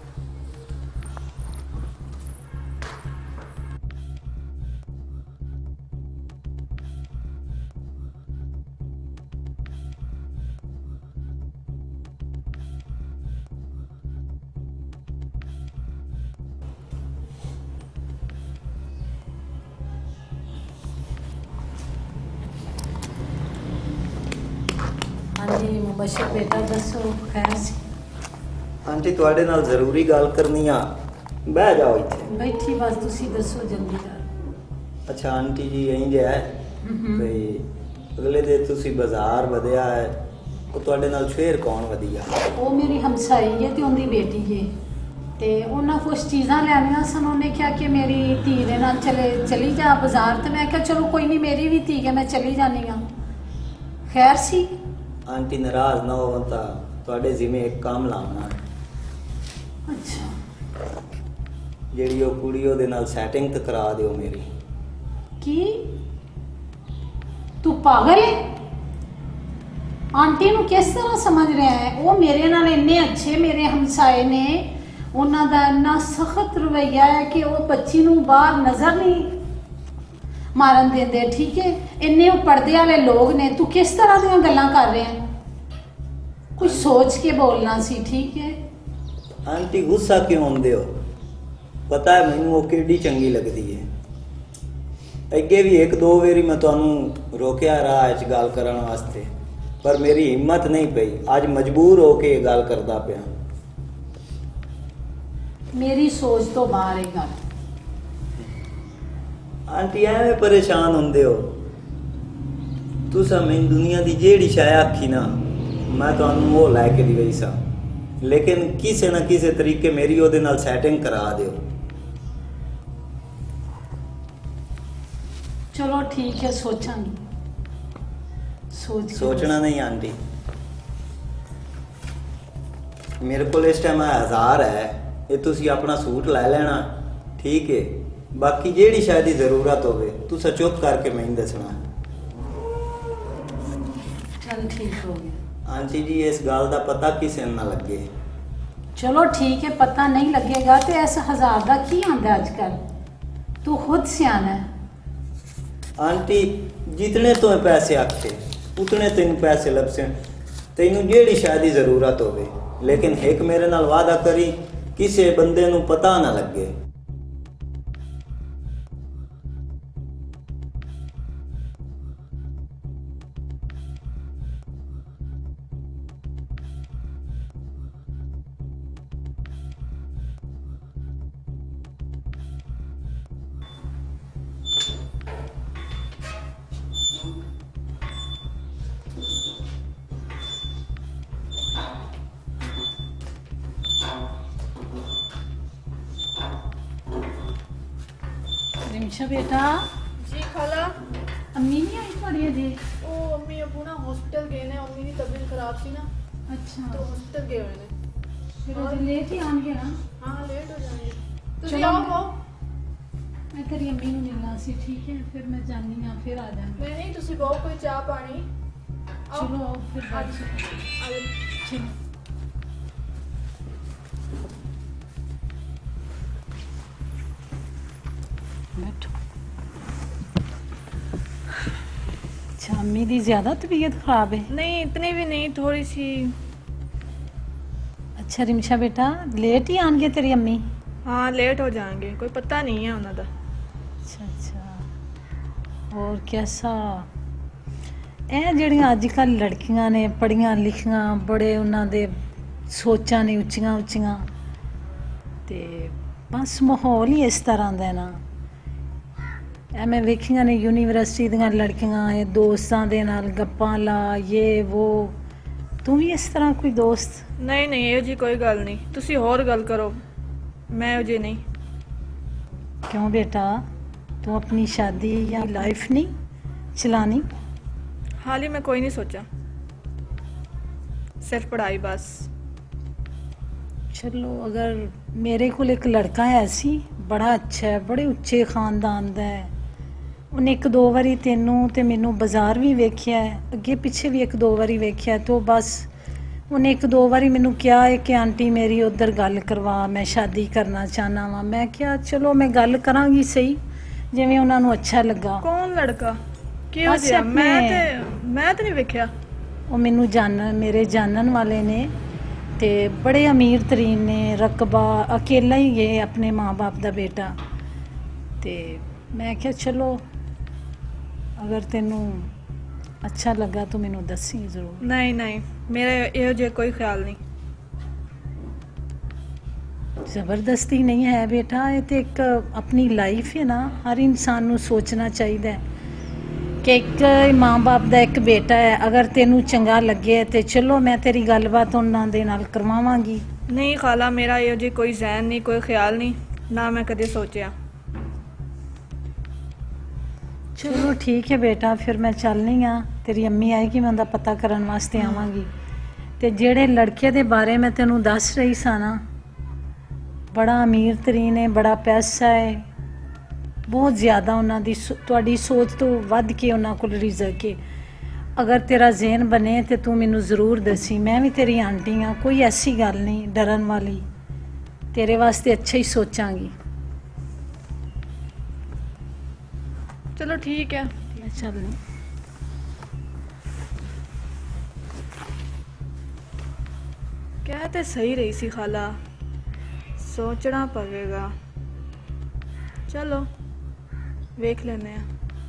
हाँ जी मुबशर बेटा दसो खैर सी? आंटी ਤੁਹਾਡੇ ਨਾਲ ਜ਼ਰੂਰੀ ਗੱਲ ਕਰਨੀ ਆ, ਬਹਿ ਜਾਓ ਇੱਥੇ। बैठी बस तुसी दसो जल्दी कर। ਅੱਛਾ ਆਂਟੀ ਜੀ ਇੰਜ ਹੈ ਤੇ ਅਗਲੇ ਦੇ ਤੁਸੀਂ ਬਾਜ਼ਾਰ ਵਧਿਆ ਹੈ, ਉਹ ਤੁਹਾਡੇ ਨਾਲ ਫੇਰ ਕੌਣ ਵਧੀਆ? ਉਹ ਮੇਰੀ ਹਮਸਾਈ ਹੈ ਤੇ ਉਹਦੀ ਬੇਟੀ ਹੈ ਤੇ ਉਹਨਾਂ ਕੁਝ ਚੀਜ਼ਾਂ ਲੈਣੀਆਂ ਸਨ। ਉਹਨੇ ਕਿਹਾ ਕਿ ਮੇਰੀ ਧੀ ਦੇ ਨਾਲ ਚਲੇ ਚਲੀ ਜਾ ਬਾਜ਼ਾਰ, ਤੇ ਮੈਂ ਕਿਹਾ ਚਲੋ ਕੋਈ ਨਹੀਂ, ਮੇਰੀ ਵੀ ਧੀ ਹੈ, ਮੈਂ ਚਲੀ ਜਾਨੀ ਆ। ਖੈਰ ਸੀ? ਆਂਟੀ ਨਾਰਾਜ਼ ਨਾ ਹੋਵੋ ਤਾਂ ਤੁਹਾਡੇ ਜ਼ਿੰਮੇ ਇੱਕ ਕੰਮ ਲਾਉਣਾ, ਅੱਛਾ ਜਿਹੜੀ ਉਹ ਕੁੜੀ ਉਹਦੇ ਨਾਲ ਸੈਟਿੰਗ ਤੇ ਕਰਾ ਦਿਓ ਮੇਰੀ। ਕੀ ਤੂੰ ਪਾਗਲ ਹੈ? ਆਂਟੀ ਨੂੰ ਕਿਸ ਤਰ੍ਹਾਂ ਸਮਝ ਰਿਹਾ ਹੈ? ਉਹ ਮੇਰੇ ਨਾਲ ਇੰਨੇ ਅੱਛੇ ਮੇਰੇ ਹਮਸਾਏ ਨੇ, ਉਹਨਾਂ ਦਾ ਇੰਨਾ ਸਖਤ ਰਵੱਈਆ ਹੈ ਕਿ ਉਹ ਬੱਚੀ ਨੂੰ ਬਾਹਰ ਨਜ਼ਰ ਨਹੀਂ ਮਾਰਨ ਦਿੰਦੇ। ਠੀਕ ਹੈ, ਇੰਨੇ ਉਹ ਪਰਦੇ ਵਾਲੇ ਲੋਕ ਨੇ, ਤੂੰ ਕਿਸ ਤਰ੍ਹਾਂ ਦੀਆਂ ਗੱਲਾਂ ਕਰ ਰਿਹਾ ਹੈ? ਕੁਝ ਸੋਚ ਕੇ ਬੋਲਣਾ ਸੀ। ਠੀਕ ਹੈ ਆਂਟੀ ਗੁੱਸਾ ਕਿਉਂ ਹੁੰਦੇ ਹੋ? ਪਤਾ ਹੈ ਮੈਨੂੰ ਉਹ ਕਿਹੜੀ ਚੰਗੀ ਲੱਗਦੀ ਹੈ। ਅੱਗੇ ਵੀ ਇੱਕ ਦੋ ਵਾਰੀ ਮੈਂ ਤੁਹਾਨੂੰ ਰੋਕਿਆ ਰਾਹ 'ਚ ਗੱਲ ਕਰਨ ਵਾਸਤੇ, ਪਰ ਮੇਰੀ ਹਿੰਮਤ ਨਹੀਂ ਪਈ। ਅੱਜ ਮਜਬੂਰ ਹੋ ਕੇ ਇਹ ਗੱਲ ਕਰਦਾ ਪਿਆ। ਮੇਰੀ ਸੋਚ ਤੋਂ ਬਾਹਰ ਇਹ ਗੱਲ। ਆਂਟੀ ਐਵੇਂ ਪਰੇਸ਼ਾਨ ਹੁੰਦੇ ਹੋ? ਤੁਸੀਂ ਮੈਨੂੰ ਦੁਨੀਆ ਦੀ ਜਿਹੜੀ ਸ਼ੈ ਆਖੀ ਨਾ, ਮੈਂ ਤੁਹਾਨੂੰ ਉਹ ਲੈ ਕੇ ਦੀ ਗਈ ਸਾਂ, ਲੇਕਿਨ ਕਿਸੇ ਨਾ ਕਿਸੇ ਤਰੀਕੇ ਮੇਰੀ ਉਹਦੇ ਨਾਲ ਸੈਟਿੰਗ ਕਰਾ ਦਿਓ। ਚਲੋ ਠੀਕ ਹੈ, ਸੋਚਾਂਗੀ। ਸੋਚ ਕੇ ਸੋਚਣਾ ਨਹੀਂ ਆਂਟੀ, ਮੇਰੇ ਕੋਲ ਇਸ ਟਾਈਮ ਹਜ਼ਾਰ ਹੈ, ਇਹ ਤੁਸੀਂ ਆਪਣਾ ਸੂਟ ਲੈ ਲੈਣਾ, ਠੀਕ ਹੈ? ਬਾਕੀ ਜਿਹੜੀ ਸ਼ਾਇਦ ਦੀ ਜ਼ਰੂਰਤ ਹੋਵੇ ਤੁਸੀਂ ਚੁੱਪ ਕਰਕੇ ਮੈਨੂੰ ਦੱਸਣਾ। ਚੱਲ ਠੀਕ ਹੋ ਗਿਆ। ਆਂਟੀ ਜੀ ਇਸ ਗੱਲ ਦਾ ਪਤਾ ਕਿਸੇ ਨੂੰ ਨਾ ਲੱਗੇ। ਚਲੋ ਠੀਕ ਹੈ, ਪਤਾ ਨਹੀਂ ਲੱਗੇਗਾ। ਤੇ ਇਸ ਹਜ਼ਾਰ ਦਾ ਕੀ ਆਂਦਾ ਅੱਜ ਕੱਲ? ਤੂੰ ਖੁਦ ਸਿਆਣਾ ਹੈ। आंटी जितने तो पैसे आखते उतने तेन पैसे लभसे, तेन जेड़ी शायद ही जरूरत होवे, लेकिन एक मेरे नाल वादा करी किसी बंदे नू पता ना लगे। रिमशा बेटा, जी खाला। अम्मी नहीं आई थोड़ी अजे? ओ अम्मी अबू ना हॉस्पिटल गए ने, अम्मी की तबीयत खराब सी ना, अच्छा तो हॉस्पिटल गए हुए ने। फिर अजे लेट ही आएंगे ना? हाँ लेट हो जाएंगे। तुसी चलो आओ मैं- आओ। मैं तेरी अम्मी ਨੂੰ ਮਿਲਣਾ ਸੀ। ਠੀਕ ਹੈ, ਫਿਰ ਮੈਂ ਜਾਣੀ ਆ, ਫਿਰ ਆ ਜਾਵਾਂਗੀ। नहीं नहीं तुसी बहु कोई चाह पानी। आओ। चलो आओ फिर बात आज- से। आज- चलो बैठो। अच्छा, अम्मी दी ज्यादा तबीयत खराब है? नहीं इतनी भी नहीं, थोड़ी सी। अच्छा रिमशा बेटा, लेट ही आएंगे तेरी अम्मी? हाँ लेट हो जाएंगे, कोई पता नहीं है उन्होंने। अच्छा अच्छा। और कैसा ਇਹ ਜਿਹੜੀਆਂ ਅੱਜ ਕੱਲ ਲੜਕੀਆਂ ਨੇ ਪੜੀਆਂ ਲਿਖੀਆਂ, ਬੜੇ ਉਹਨਾਂ ਦੇ ਸੋਚਾਂ ਨੇ ਉੱਚੀਆਂ ਉੱਚੀਆਂ, ਤੇ ਬਸ ਮਾਹੌਲ ਹੀ ਇਸ ਤਰ੍ਹਾਂ ਦਾ ਨਾ। ਐਵੇਂ ਵੇਖੀਆਂ ਨੇ ਯੂਨੀਵਰਸਿਟੀ ਦੀਆਂ ਲੜਕੀਆਂ ਇਹ ਦੋਸਤਾਂ ਦੇ ਨਾਲ ਗੱਪਾਂ ਲਾ, ਇਹ ਉਹ। ਤੂੰ ਵੀ ਇਸ ਤਰ੍ਹਾਂ ਕੋਈ ਦੋਸਤ? नहीं नहीं ਇਹੋ जी कोई गल नहीं, तुसी होर गल करो, मैं ਇਹੋ जी नहीं। क्यों बेटा, तू अपनी शादी या लाइफ नहीं चलानी? हाल ही मैं कोई नहीं सोचा। सिर्फ पढ़ाई बस। चलो अगर मेरे को एक लड़का है सी बड़ा अच्छा है, बड़े उच्चे खानदान दा है। ਉਹਨੇ ਇੱਕ ਦੋ ਵਾਰੀ ਤੈਨੂੰ ਤੇ ਮੈਨੂੰ ਬਾਜ਼ਾਰ ਵੀ ਵੇਖਿਆ ਹੈ, ਅੱਗੇ ਪਿੱਛੇ ਵੀ ਇੱਕ ਦੋ ਵਾਰੀ ਵੇਖਿਆ। तो बस ਉਹਨੇ ਇੱਕ ਦੋ ਵਾਰੀ ਮੈਨੂੰ ਕਿਹਾ ਹੈ ਕਿ ਆਂਟੀ ਮੇਰੀ ਉਧਰ ਗੱਲ ਕਰਵਾ, ਮੈਂ ਸ਼ਾਦੀ ਕਰਨਾ ਚਾਹਨਾ ਵਾਂ। ਮੈਂ ਕਿਹਾ ਚਲੋ ਮੈਂ ਗੱਲ ਕਰਾਂਗੀ ਸਹੀ, ਜਿਵੇਂ ਉਹਨਾਂ ਨੂੰ ਅੱਛਾ ਲੱਗਾ। कौन लड़का क्यों बस जिया? अपने- मैं ते मैं ते नहीं वेख्या। ਉਹ ਮੈਨੂੰ ਜਾਣਨ ਮੇਰੇ ਜਾਣਨ ਵਾਲੇ ਨੇ ਤੇ ਬੜੇ ਅਮੀਰ ਤਰੀਨ ਨੇ, ਰਕਬਾ ਅਕੇਲਾ ਹੀ ਹੈ ਆਪਣੇ ਮਾਂ-ਬਾਪ ਦਾ ਬੇਟਾ। ਤੇ ਮੈਂ ਕਿਹਾ ਚਲੋ ਅਗਰ ਤੈਨੂੰ ਅੱਛਾ ਲੱਗਾ ਤਾਂ ਮੈਨੂੰ ਦੱਸੀ ਜ਼ਰੂਰ। नहीं नहीं मेरे ਇਹੋ ਜਿਹਾ ਕੋਈ ਖਿਆਲ ਨਹੀਂ। ਜ਼ਬਰਦਸਤੀ ਨਹੀਂ ਹੈ ਬੇਟਾ, ਇਹ ਤੇ ਇੱਕ ਆਪਣੀ ਲਾਈਫ ਹੈ ਨਾ, ਹਰ ਇਨਸਾਨ ਨੂੰ ਸੋਚਣਾ ਚਾਹੀਦਾ ਹੈ ਕਿ ਇੱਕ ਮਾਂ-ਬਾਪ ਦਾ ਇੱਕ ਬੇਟਾ ਹੈ। ਅਗਰ ਤੈਨੂੰ ਚੰਗਾ ਲੱਗੇ ਤੇ ਚਲੋ ਮੈਂ ਤੇਰੀ ਗੱਲਬਾਤ ਉਹਨਾਂ ਦੇ ਨਾਲ ਕਰਵਾਵਾਂਗੀ। ਨਹੀਂ ਖਾਲਾ, ਮੇਰਾ ਇਹੋ ਜਿਹਾ ਕੋਈ ਜ਼ਹਿਨ ਨਹੀਂ, ਕੋਈ ਖਿਆਲ ਨਹੀਂ, ਨਾ ਮੈਂ ਕਦੇ ਸੋਚਿਆ। ਚਲੋ ਠੀਕ ਹੈ ਬੇਟਾ, ਫਿਰ ਮੈਂ ਚੱਲਨੀ ਆ। ਤੇਰੀ ਅੰਮੀ ਆਏਗੀ, ਮੈਂ ਉਹਦਾ ਪਤਾ ਕਰਨ ਵਾਸਤੇ ਆਵਾਂਗੀ। ਤੇ ਜਿਹੜੇ ਲੜਕੇ ਦੇ ਬਾਰੇ ਮੈਂ ਤੈਨੂੰ ਦੱਸ ਰਹੀ ਸਾਂ ਨਾ, ਬੜਾ ਅਮੀਰ ਤਰੀਨ ਹੈ, ਬੜਾ ਪੈਸਾ ਹੈ, ਬਹੁਤ ਜ਼ਿਆਦਾ ਉਹਨਾਂ ਦੀ ਸੋ- ਤੁਹਾਡੀ ਸੋਚ ਤੋਂ ਵੱਧ ਕੇ ਉਹਨਾਂ ਕੋਲ ਰਿਜ਼ਕ ਹੈ। ਅਗਰ ਤੇਰਾ ਜ਼ਹਿਨ ਬਣੇ ਤੇ ਤੂੰ ਮੈਨੂੰ ਜ਼ਰੂਰ ਦੱਸੀ। ਮੈਂ ਵੀ ਤੇਰੀ ਆਂਟੀ ਆ, ਕੋਈ ਐਸੀ ਗੱਲ ਨਹੀਂ ਡਰਨ ਵਾਲੀ, ਤੇਰੇ ਵਾਸਤੇ ਅੱਛਾ ਹੀ ਸੋਚਾਂਗੀ। ਚਲੋ ਠੀਕ ਹੈ। ਮੈਂ ਚੱਲਨੀ। ਕਹਿ ਤੇ ਸਹੀ ਰਹੀ ਸੀ ਖਾਲਾ, ਸੋਚਣਾ ਪਵੇਗਾ। ਚਲੋ ਵੇਖ ਲੈਂਦੇ ਆ।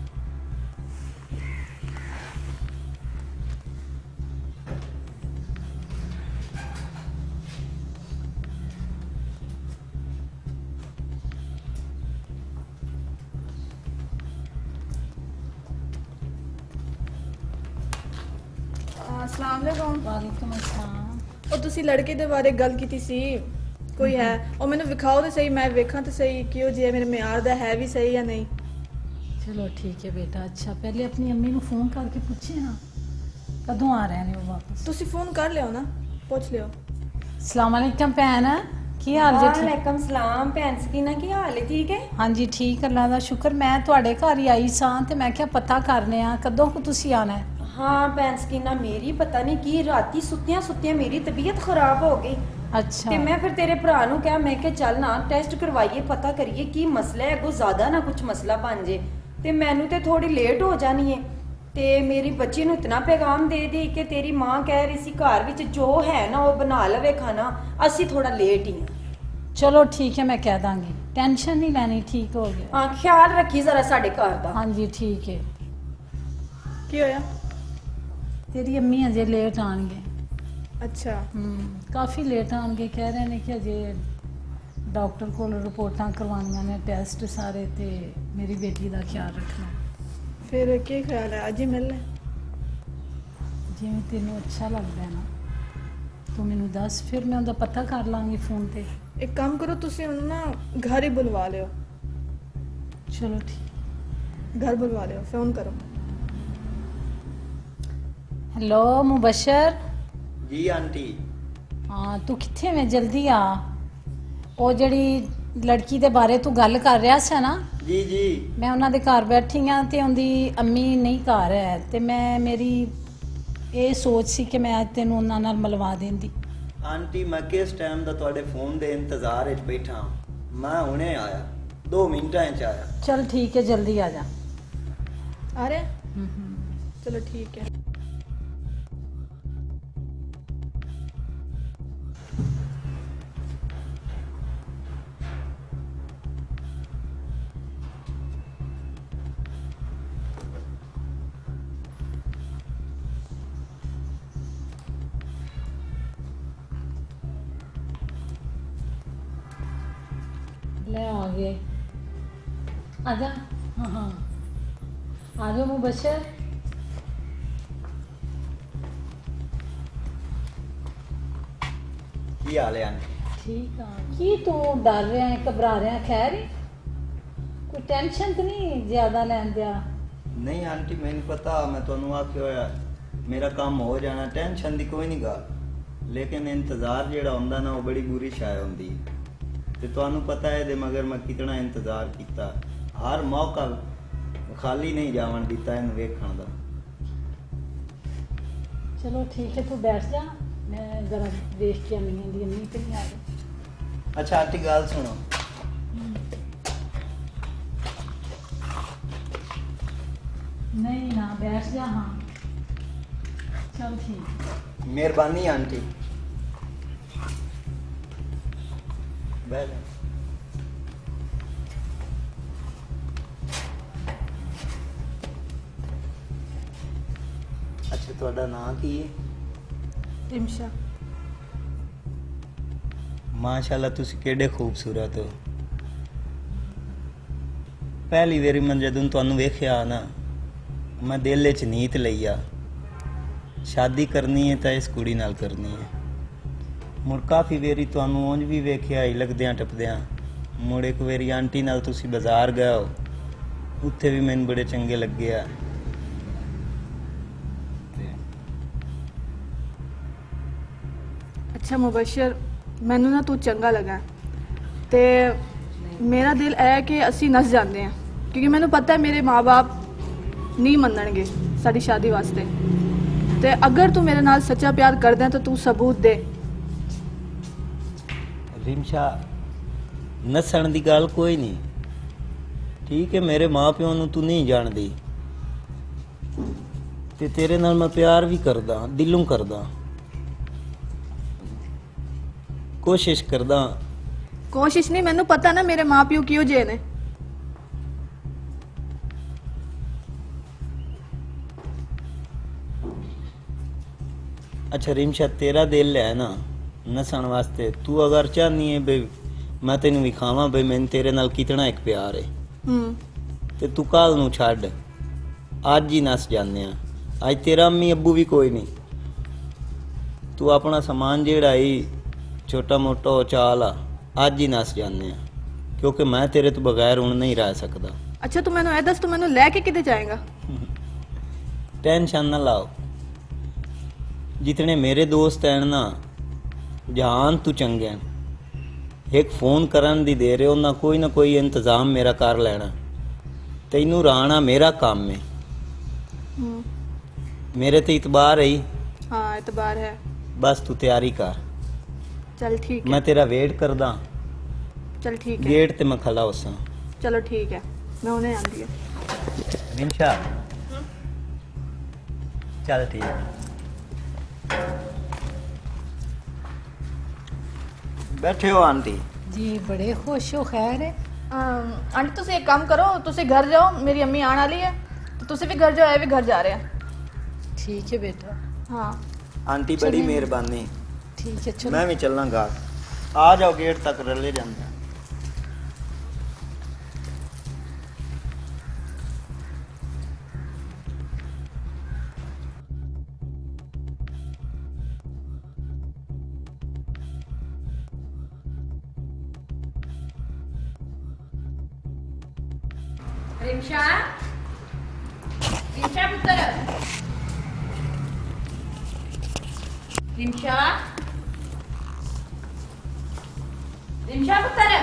अस्सलाम वालेकुम। ਵਾਲੇਕੁਮ ਅਸਲਾਮ। ਉਹ ਤੁਸੀਂ ਲੜਕੇ ਦੇ ਬਾਰੇ ਗੱਲ ਕੀਤੀ ਸੀ, ਕੋਈ ਹੈ? ਉਹ ਮੈਨੂੰ ਵਿਖਾਓ ਤੇ ਸਹੀ, ਮੈਂ ਵੇਖਾਂ ਤੇ ਸਹੀ ਕਿਉਂ ਜੇ ਮੇਰੇ ਮਿਆਰ ਦਾ ਹੈ ਵੀ ਸਹੀ ਜਾਂ ਨਹੀਂ। ਚਲੋ ਠੀਕ ਹੈ ਬੇਟਾ। ਅੱਛਾ ਪਹਿਲੇ ਆਪਣੀ ਅੰਮੀ ਨੂੰ ਫੋਨ ਕਰਕੇ ਪੁੱਛੇ ਨਾ ਕਦੋਂ ਆ ਰਹੇ ਨੇ ਉਹ ਵਾਪਸ। ਤੁਸੀਂ ਫੋਨ ਕਰ ਲਿਓ ਨਾ, ਪੁੱਛ ਲਿਓ। ਅਸਲਾਮ ਅਲੈਕਮ ਭੈਣ, ਕੀ ਹਾਲ ਜੇ? ਠੀਕ? ਵਾਲੇਕਮ ਸਲਾਮ ਭੈਣ ਸਕੀਨਾ, ਕੀ ਹਾਲ ਹੈ? ਠੀਕ ਹੈ। ਹਾਂਜੀ ਠੀਕ, ਅੱਲਾ ਦਾ ਸ਼ੁਕਰ। ਮੈਂ ਤੁਹਾਡੇ ਘਰ ਹੀ ਆਈ ਸਾਂ ਤੇ ਮੈਂ ਕਿਹਾ ਪਤਾ ਕਰਨੇ ਆ ਕਦੋਂ ਕੁ ਤੁਸੀਂ ਆਣਾ ਹੈ। ਹਾਂ ਭੈਣ ਸਕੀਨਾ, ਮੇਰੀ ਪਤਾ ਨਹੀਂ ਕੀ ਰਾਤੀ ਸੁੱਤਿਆਂ ਸੁੱਤਿਆਂ ਮੇਰੀ ਤਬੀਅਤ ਖਰਾਬ ਹੋ ਗਈ ਅੱਛਾ ਤੇ ਮੈਂ ਫਿਰ ਤੇਰੇ ਭਰਾ ਨੂੰ ਕਿਹਾ, ਮੈਂ ਕਿਹਾ ਚੱਲ ਨਾ ਟੈਸਟ ਕਰਵਾਈਏ, ਪਤਾ ਕਰੀਏ ਕੀ ਮਸਲਾ ਹੈ, ਅੱਗੋਂ ਜ਼ਿਆਦਾ ਨਾ ਕੁਝ ਮਸਲਾ ਬਣ ਜੇ। ਤੇ ਮੈਨੂੰ ਤੇ ਥੋੜੀ ਲੇਟ ਹੋ ਜਾਣੀ ਹੈ ਤੇ ਮੇਰੀ ਬੱਚੀ ਨੂੰ ਇਤਨਾ ਪੈਗਾਮ ਦੇ ਦੇ ਕਿ ਤੇਰੀ ਮਾਂ ਕਹਿ ਰਹੀ ਸੀ ਘਰ ਵਿੱਚ ਜੋ ਹੈ ਨਾ ਉਹ ਬਣਾ ਲਵੇ ਖਾਣਾ, ਅਸੀਂ ਥੋੜਾ ਲੇਟ ਹੀ ਹਾਂ। ਚਲੋ ਠੀਕ ਹੈ, ਮੈਂ ਕਹਿ ਦਾਂਗੀ, ਟੈਨਸ਼ਨ ਨਹੀਂ ਲੈਣੀ, ਠੀਕ ਹੋ ਗਿਆ। ਹਾਂ ਖਿਆਲ ਰੱਖੀ ਜ਼ਰਾ ਸਾਡੇ ਘਰ ਦਾ। ਹਾਂਜੀ ਠੀਕ ਹੈ। ਕੀ ਹੋਇਆ? ਤੇਰੀ ਅੰਮੀ ਅਜੇ ਲੇਟ ਆਣਗੇ। ਅੱਛਾ ਹਮ ਕਾਫੀ ਲੇਟ ਆਣਗੇ, ਕਹਿ ਰਹੇ ਨੇ ਕਿ ਅਜੇ ਡਾਕਟਰ ਕੋਲ ਰਿਪੋਰਟਾਂ ਕਰਵਾਉਣੀਆਂ ਨੇ, ਟੈਸਟ ਸਾਰੇ, ਤੇ ਮੇਰੀ ਬੇਟੀ ਦਾ ਖਿਆਲ ਰੱਖਣਾ। ਫਿਰ ਕੀ ਖਿਆਲ ਹੈ, ਅੱਜ ਹੀ ਮਿਲਣਾ? ਜਿਵੇਂ ਤੈਨੂੰ ਅੱਛਾ ਲੱਗਦਾ ਹੈ ਨਾ ਤੂੰ ਮੈਨੂੰ ਦੱਸ, ਫਿਰ ਮੈਂ ਉਹਦਾ ਪਤਾ ਕਰ ਲਾਂਗੀ ਫੋਨ ਤੇ। ਇੱਕ ਕੰਮ ਕਰੋ, ਤੁਸੀਂ ਉਹਨੂੰ ਨਾ ਘਰ ਹੀ ਬੁਲਵਾ ਲਿਓ। ਚਲੋ ਠੀਕ। ਘਰ ਬੁਲਵਾ ਲਿਓ, ਫੋਨ ਕਰੋ। ਹੈਲੋ ਮੁਬਸ਼ਰ। ਜੀ ਆਂਟੀ। ਹਾਂ ਤੂੰ ਕਿੱਥੇ ਵੇਂ? ਜਲਦੀ ਆ। ਉਹ ਜਿਹੜੀ ਲੜਕੀ ਦੇ ਬਾਰੇ ਤੂੰ ਗੱਲ ਕਰ ਰਿਹਾ ਸੀ ਨਾ, ਜੀ ਜੀ ਮੈਂ ਉਹਨਾਂ ਦੇ ਘਰ ਬੈਠੀ ਆ ਤੇ ਉਹਦੀ ਅੰਮੀ ਨਹੀਂ ਘਰ ਹੈ ਤੇ ਮੈਂ ਮੇਰੀ ਇਹ ਸੋਚ ਸੀ ਕਿ ਮੈਂ ਅੱਜ ਤੈਨੂੰ ਉਹਨਾਂ ਨਾਲ ਮਿਲਵਾ ਦਿੰਦੀ। ਆਂਟੀ ਮੈਂ ਕਿਸ ਟਾਈਮ ਦਾ ਤੁਹਾਡੇ ਫੋਨ ਦੇ ਇੰਤਜ਼ਾਰ ਵਿੱਚ ਬੈਠਾ, ਮੈਂ ਹੁਣੇ ਆਇਆ, ਦੋ ਮਿੰਟਾਂ 'ਚ ਆਇਆ। ਚਲ ਠੀਕ ਹੈ, ਜਲਦੀ ਆ ਜਾ। ਆ ਰਹੇ? ਹਮ ਹਮ ਚਲੋ ਠੀਕ ਹੈ। ले आ गए, आजा। हाँ हाँ आ जाओ मुबशर। ਕੀ ਹਾਲ ਹੈ ਆਂਟੀ? ठीक है। की तू डर रहा है, घबरा रहा है? खैर ही कोई टेंशन तो नहीं ज्यादा लैन दिया? ਨਹੀਂ ਆਂਟੀ ਮੈਨੂੰ ਪਤਾ, ਮੈਂ ਤੁਹਾਨੂੰ ਆਖਿਆ ਹੋਇਆ ਮੇਰਾ ਕੰਮ ਹੋ ਜਾਣਾ, ਟੈਨਸ਼ਨ ਦੀ ਕੋਈ ਨਹੀਂ ਗੱਲ। लेकिन इंतजार जेड़ा होंदा ना वो बड़ी बुरी शाय होंदी ते तुहानू पता है दे मगर मैं कितना इंतजार किया हर मौका खाली नहीं जावन दिता इन वेखण दा। चलो ठीक है तू बैठ जा मैं जरा देख के आनी दी अम्मी ते नहीं आ गई। अच्छा आंटी गल सुनो नहीं ना बैठ जा हाँ चल ठीक। मेहरबानी आंटी बैठ जा। अच्छा ਤੁਹਾਡਾ ਨਾਂ ਕੀ ਹੈ? रिमशा माशाल्लाह तुसी केडे खूबसूरत हो। पहली वारी मैं जदों तुहानू वेखिया ना मैं दिल च नीत लईया शादी करनी है तो इस कुड़ी नाल करनी है। मुड़ काफ़ी वारी तुहानू उंज भी वेखिया ही लगदियां टपदियां मुड़ एक वारी आंटी नाल तुसी बाजार गए हो उत्थे भी मैनू बड़े चंगे लगे आ। अच्छा मुबशर मैनू ना तू चंगा लगा ते मेरा दिल है कि असी नस जाते हैं क्योंकि मैनू पता है मेरे माँ बाप नहीं मनणगे साडी शादी वास्ते ते अगर तू मेरे नाल सच्चा प्यार कर दे तो तू सबूत दे। रिमशा नसण दी गल कोई नहीं ठीक है मेरे माँ प्यो नू तू नहीं जानदी ते तेरे नाल मैं प्यार भी करदा दिलों करदा कोशिश करदा। कोशिश नहीं मैनू पता ना मेरे माँ प्यो क्यों जे ने। अच्छा रिमशा तेरा दिल है ना नसण वास्ते तू अगर चाहनी है बे मैं तेन विखावां बे मैंने तेरे नाल कितना एक प्यार है हम्म ते तू कल नू छड्ड अज ही नस जाने अज तेरा अम्मी अब्बू भी कोई नहीं तू अपना समान जेड़ा ही छोटा मोटा हो चाल आ अज ही नस जाने क्योंकि मैं तेरे तो बगैर हूं नहीं रह सकता। अच्छा तू मैनू ए दस तू मैनू लैके किते जाएगा? टेंशन ना लाओ जितने मेरे दोस्त हैं ना जहान तू चंगे हैं एक फोन करन दी दे रहे हो ना कोई ना कोई इंतजाम मेरा कर लेना तैनू राना मेरा काम है मेरे ते इतबार है। हाँ इतबार है बस तू तैयारी कर चल ठीक है मैं तेरा वेट करदा चल ठीक है गेट ते मैं खला होसा। चलो ठीक है मैं उन्हें आंदी है। रिमशा चल ठीक है बैठे हो आंटी जी बड़े खुश हो खैर है आंटी तुसी एक काम करो तुसी घर जाओ मेरी अम्मी आने वाली है तो तुसी भी घर जाओ ये भी घर जा रहे हैं। ठीक है बेटा हाँ आंटी बड़ी मेहरबानी ठीक है चलो मैं भी चलना घर आ जाओ गेट तक रले जांदा। रिमशा रिमशा पुत्र रिमशा रिमशा पुत्र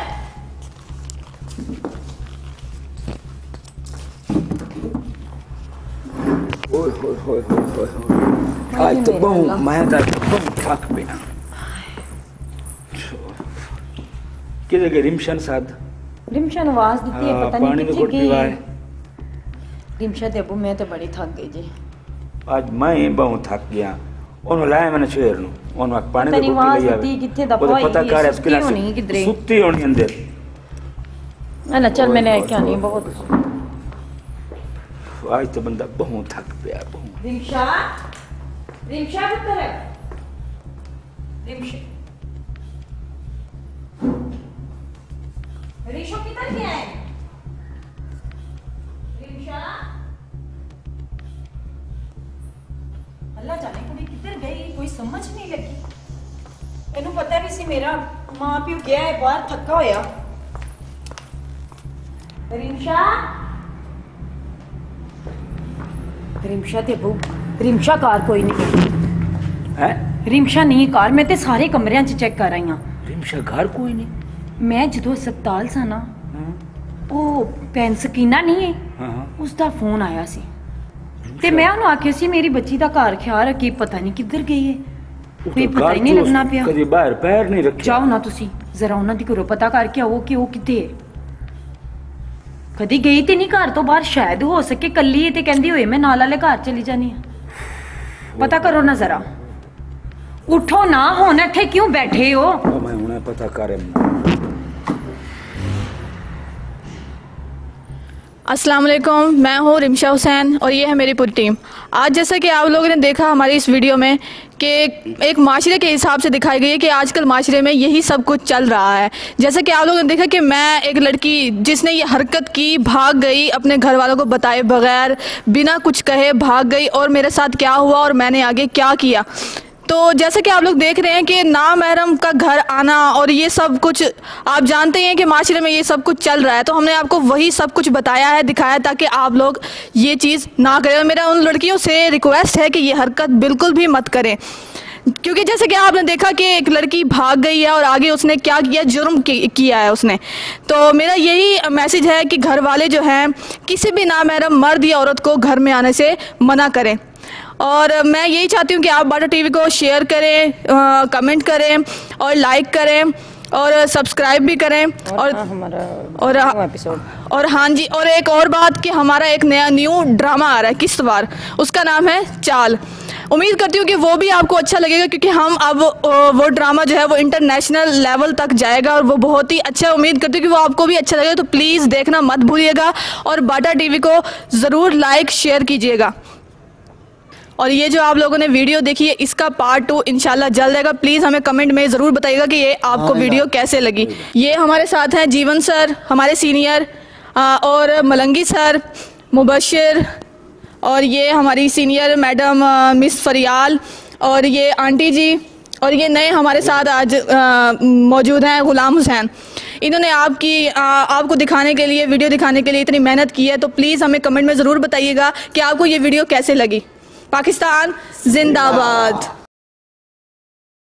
ओए होए होए होए होए आज तो बहु मैं तो बहु थक पिया किधर गए रिमशन साथ रिमशा ने आवाज दी है पता पानी नहीं तो किथे घुट गई पीवा है। है रिमशा दे अबू मैं तो बड़ी थक गई जी आज मैं बहु थक गया ਉਹਨੂੰ ਲਾਇਆ ਮੈਨੇ ਸ਼ੇਰ ਨੂੰ ਉਹਨੂੰ ਆਖ ਪਾਣੀ ਦੇ ਤੇਰੀ ਘੁੱਟ ਆਵਾਜ਼ ਲਈ ਦਿੱਤੀ ਕਿੱਥੇ ਦਫਾ ਉਹਦਾ ਹੋਈ ਪਤਾ ਦੀ ਕਰ ਹੈ, ਇਸ ਕਿਲਾ ਸੁੱਤੀ ਹੋਣੀ ਕਿਧਰੇ। ਸੁੱਤੀ ਹੋਣੀ ਅੰਦਰ ना चल मैंने क्या नहीं बहुत आज तो बंदा बहुत थक पिया बहुत रिमशा रिमशा पुत्र रिमशा रिशो किधर गया है रिमशा अल्लाह जाने कुड़ी किधर गई कोई समझ नहीं लगी ਇਹਨੂੰ ਪਤਾ ਵੀ ਸੀ ਮੇਰਾ ਮਾਂ ਪਿਓ ਗਿਆ ਹੈ ਬਾਹਰ ਥੱਕਾ ਹੋਇਆ रिमशा रिमशा ते बहू रिमशा कार कोई नहीं है रिमशा नहीं घर, मैं ते सारे कमरिਆਂ 'ਚ ਚੈੱਕ ਕਰ ਰਹੀ ਹਾਂ। रिमशा घर कोई नहीं। ਮੈਂ ਜਦੋਂ ਹਸਪਤਾਲ ਸਾਂ ਨਾ, ਉਹ ਭੈਣ ਸਕੀਨਾ ਨਹੀਂ ਹੈ, हाँ हाँ ਉਸ ਦਾ ਫੋਨ ਆਇਆ ਸੀ ਤੇ ਮੈਂ ਉਹਨੂੰ ਆਖਿਆ ਸੀ ਮੇਰੀ ਬੱਚੀ ਦਾ ਘਰ ਖਿਆਲ ਰੱਖੀ, ਪਤਾ ਨਹੀਂ ਕਿੱਧਰ ਗਈ ਹੈ, ਕੋਈ ਪਤਾ ਹੀ ਨਹੀਂ ਲੱਗਣਾ ਪਿਆ। कभी बाहर पैर नहीं रखे। ਜਾਓ ਨਾ ਤੁਸੀਂ ਜ਼ਰਾ ਉਹਨਾਂ ਦੀ ਘਰੋਂ ਪਤਾ ਕਰਕੇ ਆਓ ਕਿ ਉਹ ਕਿੱਥੇ ਹੈ। ਕਦੀ ਗਈ ਤੇ ਨਹੀਂ ਘਰ ਤੋਂ ਬਾਹਰ, ਸ਼ਾਇਦ ਹੋ ਸਕੇ ਕੱਲੀ ਹੈ ਤੇ ਕਹਿੰਦੀ ਹੋਏ ਮੈਂ ਨਾਲ ਵਾਲੇ ਘਰ ਚਲੀ ਜਾਨੀ ਆ। ਪਤਾ ਕਰੋ ਨਾ ਜ਼ਰਾ। ਉਠੋ ਨਾ, ਹੁਣ ਇੱਥੇ ਕਿਉਂ ਬੈਠੇ ਹੋ? मैं उन्हें पता करे। अस्सलाम वालेकुम, मैं हूँ रिमशा हुसैन और ये है मेरी पूरी टीम। आज जैसा कि आप लोगों ने देखा हमारी इस वीडियो में कि एक माशरे के हिसाब से दिखाई गई है कि आजकल माशरे में यही सब कुछ चल रहा है। जैसा कि आप लोगों ने देखा कि मैं एक लड़की जिसने ये हरकत की भाग गई, अपने घर वालों को बताए बगैर बिना कुछ कहे भाग गई, और मेरे साथ क्या हुआ और मैंने आगे क्या किया। तो जैसे कि आप लोग देख रहे हैं कि नामहरम का घर आना और ये सब कुछ, आप जानते हैं कि माशरे में ये सब कुछ चल रहा है, तो हमने आपको वही सब कुछ बताया है, दिखाया, ताकि आप लोग ये चीज़ ना करें। और मेरा उन लड़कियों से रिक्वेस्ट है कि ये हरकत बिल्कुल भी मत करें, क्योंकि जैसे कि आपने देखा कि एक लड़की भाग गई है और आगे उसने क्या किया, जुर्म किया है उसने। तो मेरा यही मैसेज है कि घर वाले जो हैं किसी भी नामहरम मर्द या औरत को घर में आने से मना करें। और मैं यही चाहती हूँ कि आप बाटा टीवी को शेयर करें, आ, कमेंट करें और लाइक करें और सब्सक्राइब भी करें। और और हमारा और एपिसोड और हाँ जी, और एक और बात कि हमारा एक नया न्यू ड्रामा आ रहा है किश्तवार, उसका नाम है चाल। उम्मीद करती हूँ कि वो भी आपको अच्छा लगेगा, क्योंकि हम अब वो ड्रामा जो है वो इंटरनेशनल लेवल तक जाएगा और वो बहुत ही अच्छा, उम्मीद करती हूँ कि वो आपको भी अच्छा लगेगा। तो प्लीज़ देखना मत भूलिएगा और बाटा टीवी को ज़रूर लाइक शेयर कीजिएगा। और ये जो आप लोगों ने वीडियो देखी है इसका पार्ट टू इंशाल्लाह जल्द आएगा। प्लीज़ हमें कमेंट में ज़रूर बताइएगा कि ये आपको वीडियो कैसे लगी। ये हमारे साथ हैं जीवन सर, हमारे सीनियर, और मलंगी सर, मुबशिर, और ये हमारी सीनियर मैडम मिस फरियाल, और ये आंटी जी, और ये नए हमारे साथ आज मौजूद हैं गुलाम हुसैन। इन्होंने आपकी आ, आपको दिखाने के लिए, वीडियो दिखाने के लिए इतनी मेहनत की है। तो प्लीज़ हमें कमेंट में ज़रूर बताइएगा कि आपको ये वीडियो कैसे लगी। पाकिस्तान जिंदाबाद।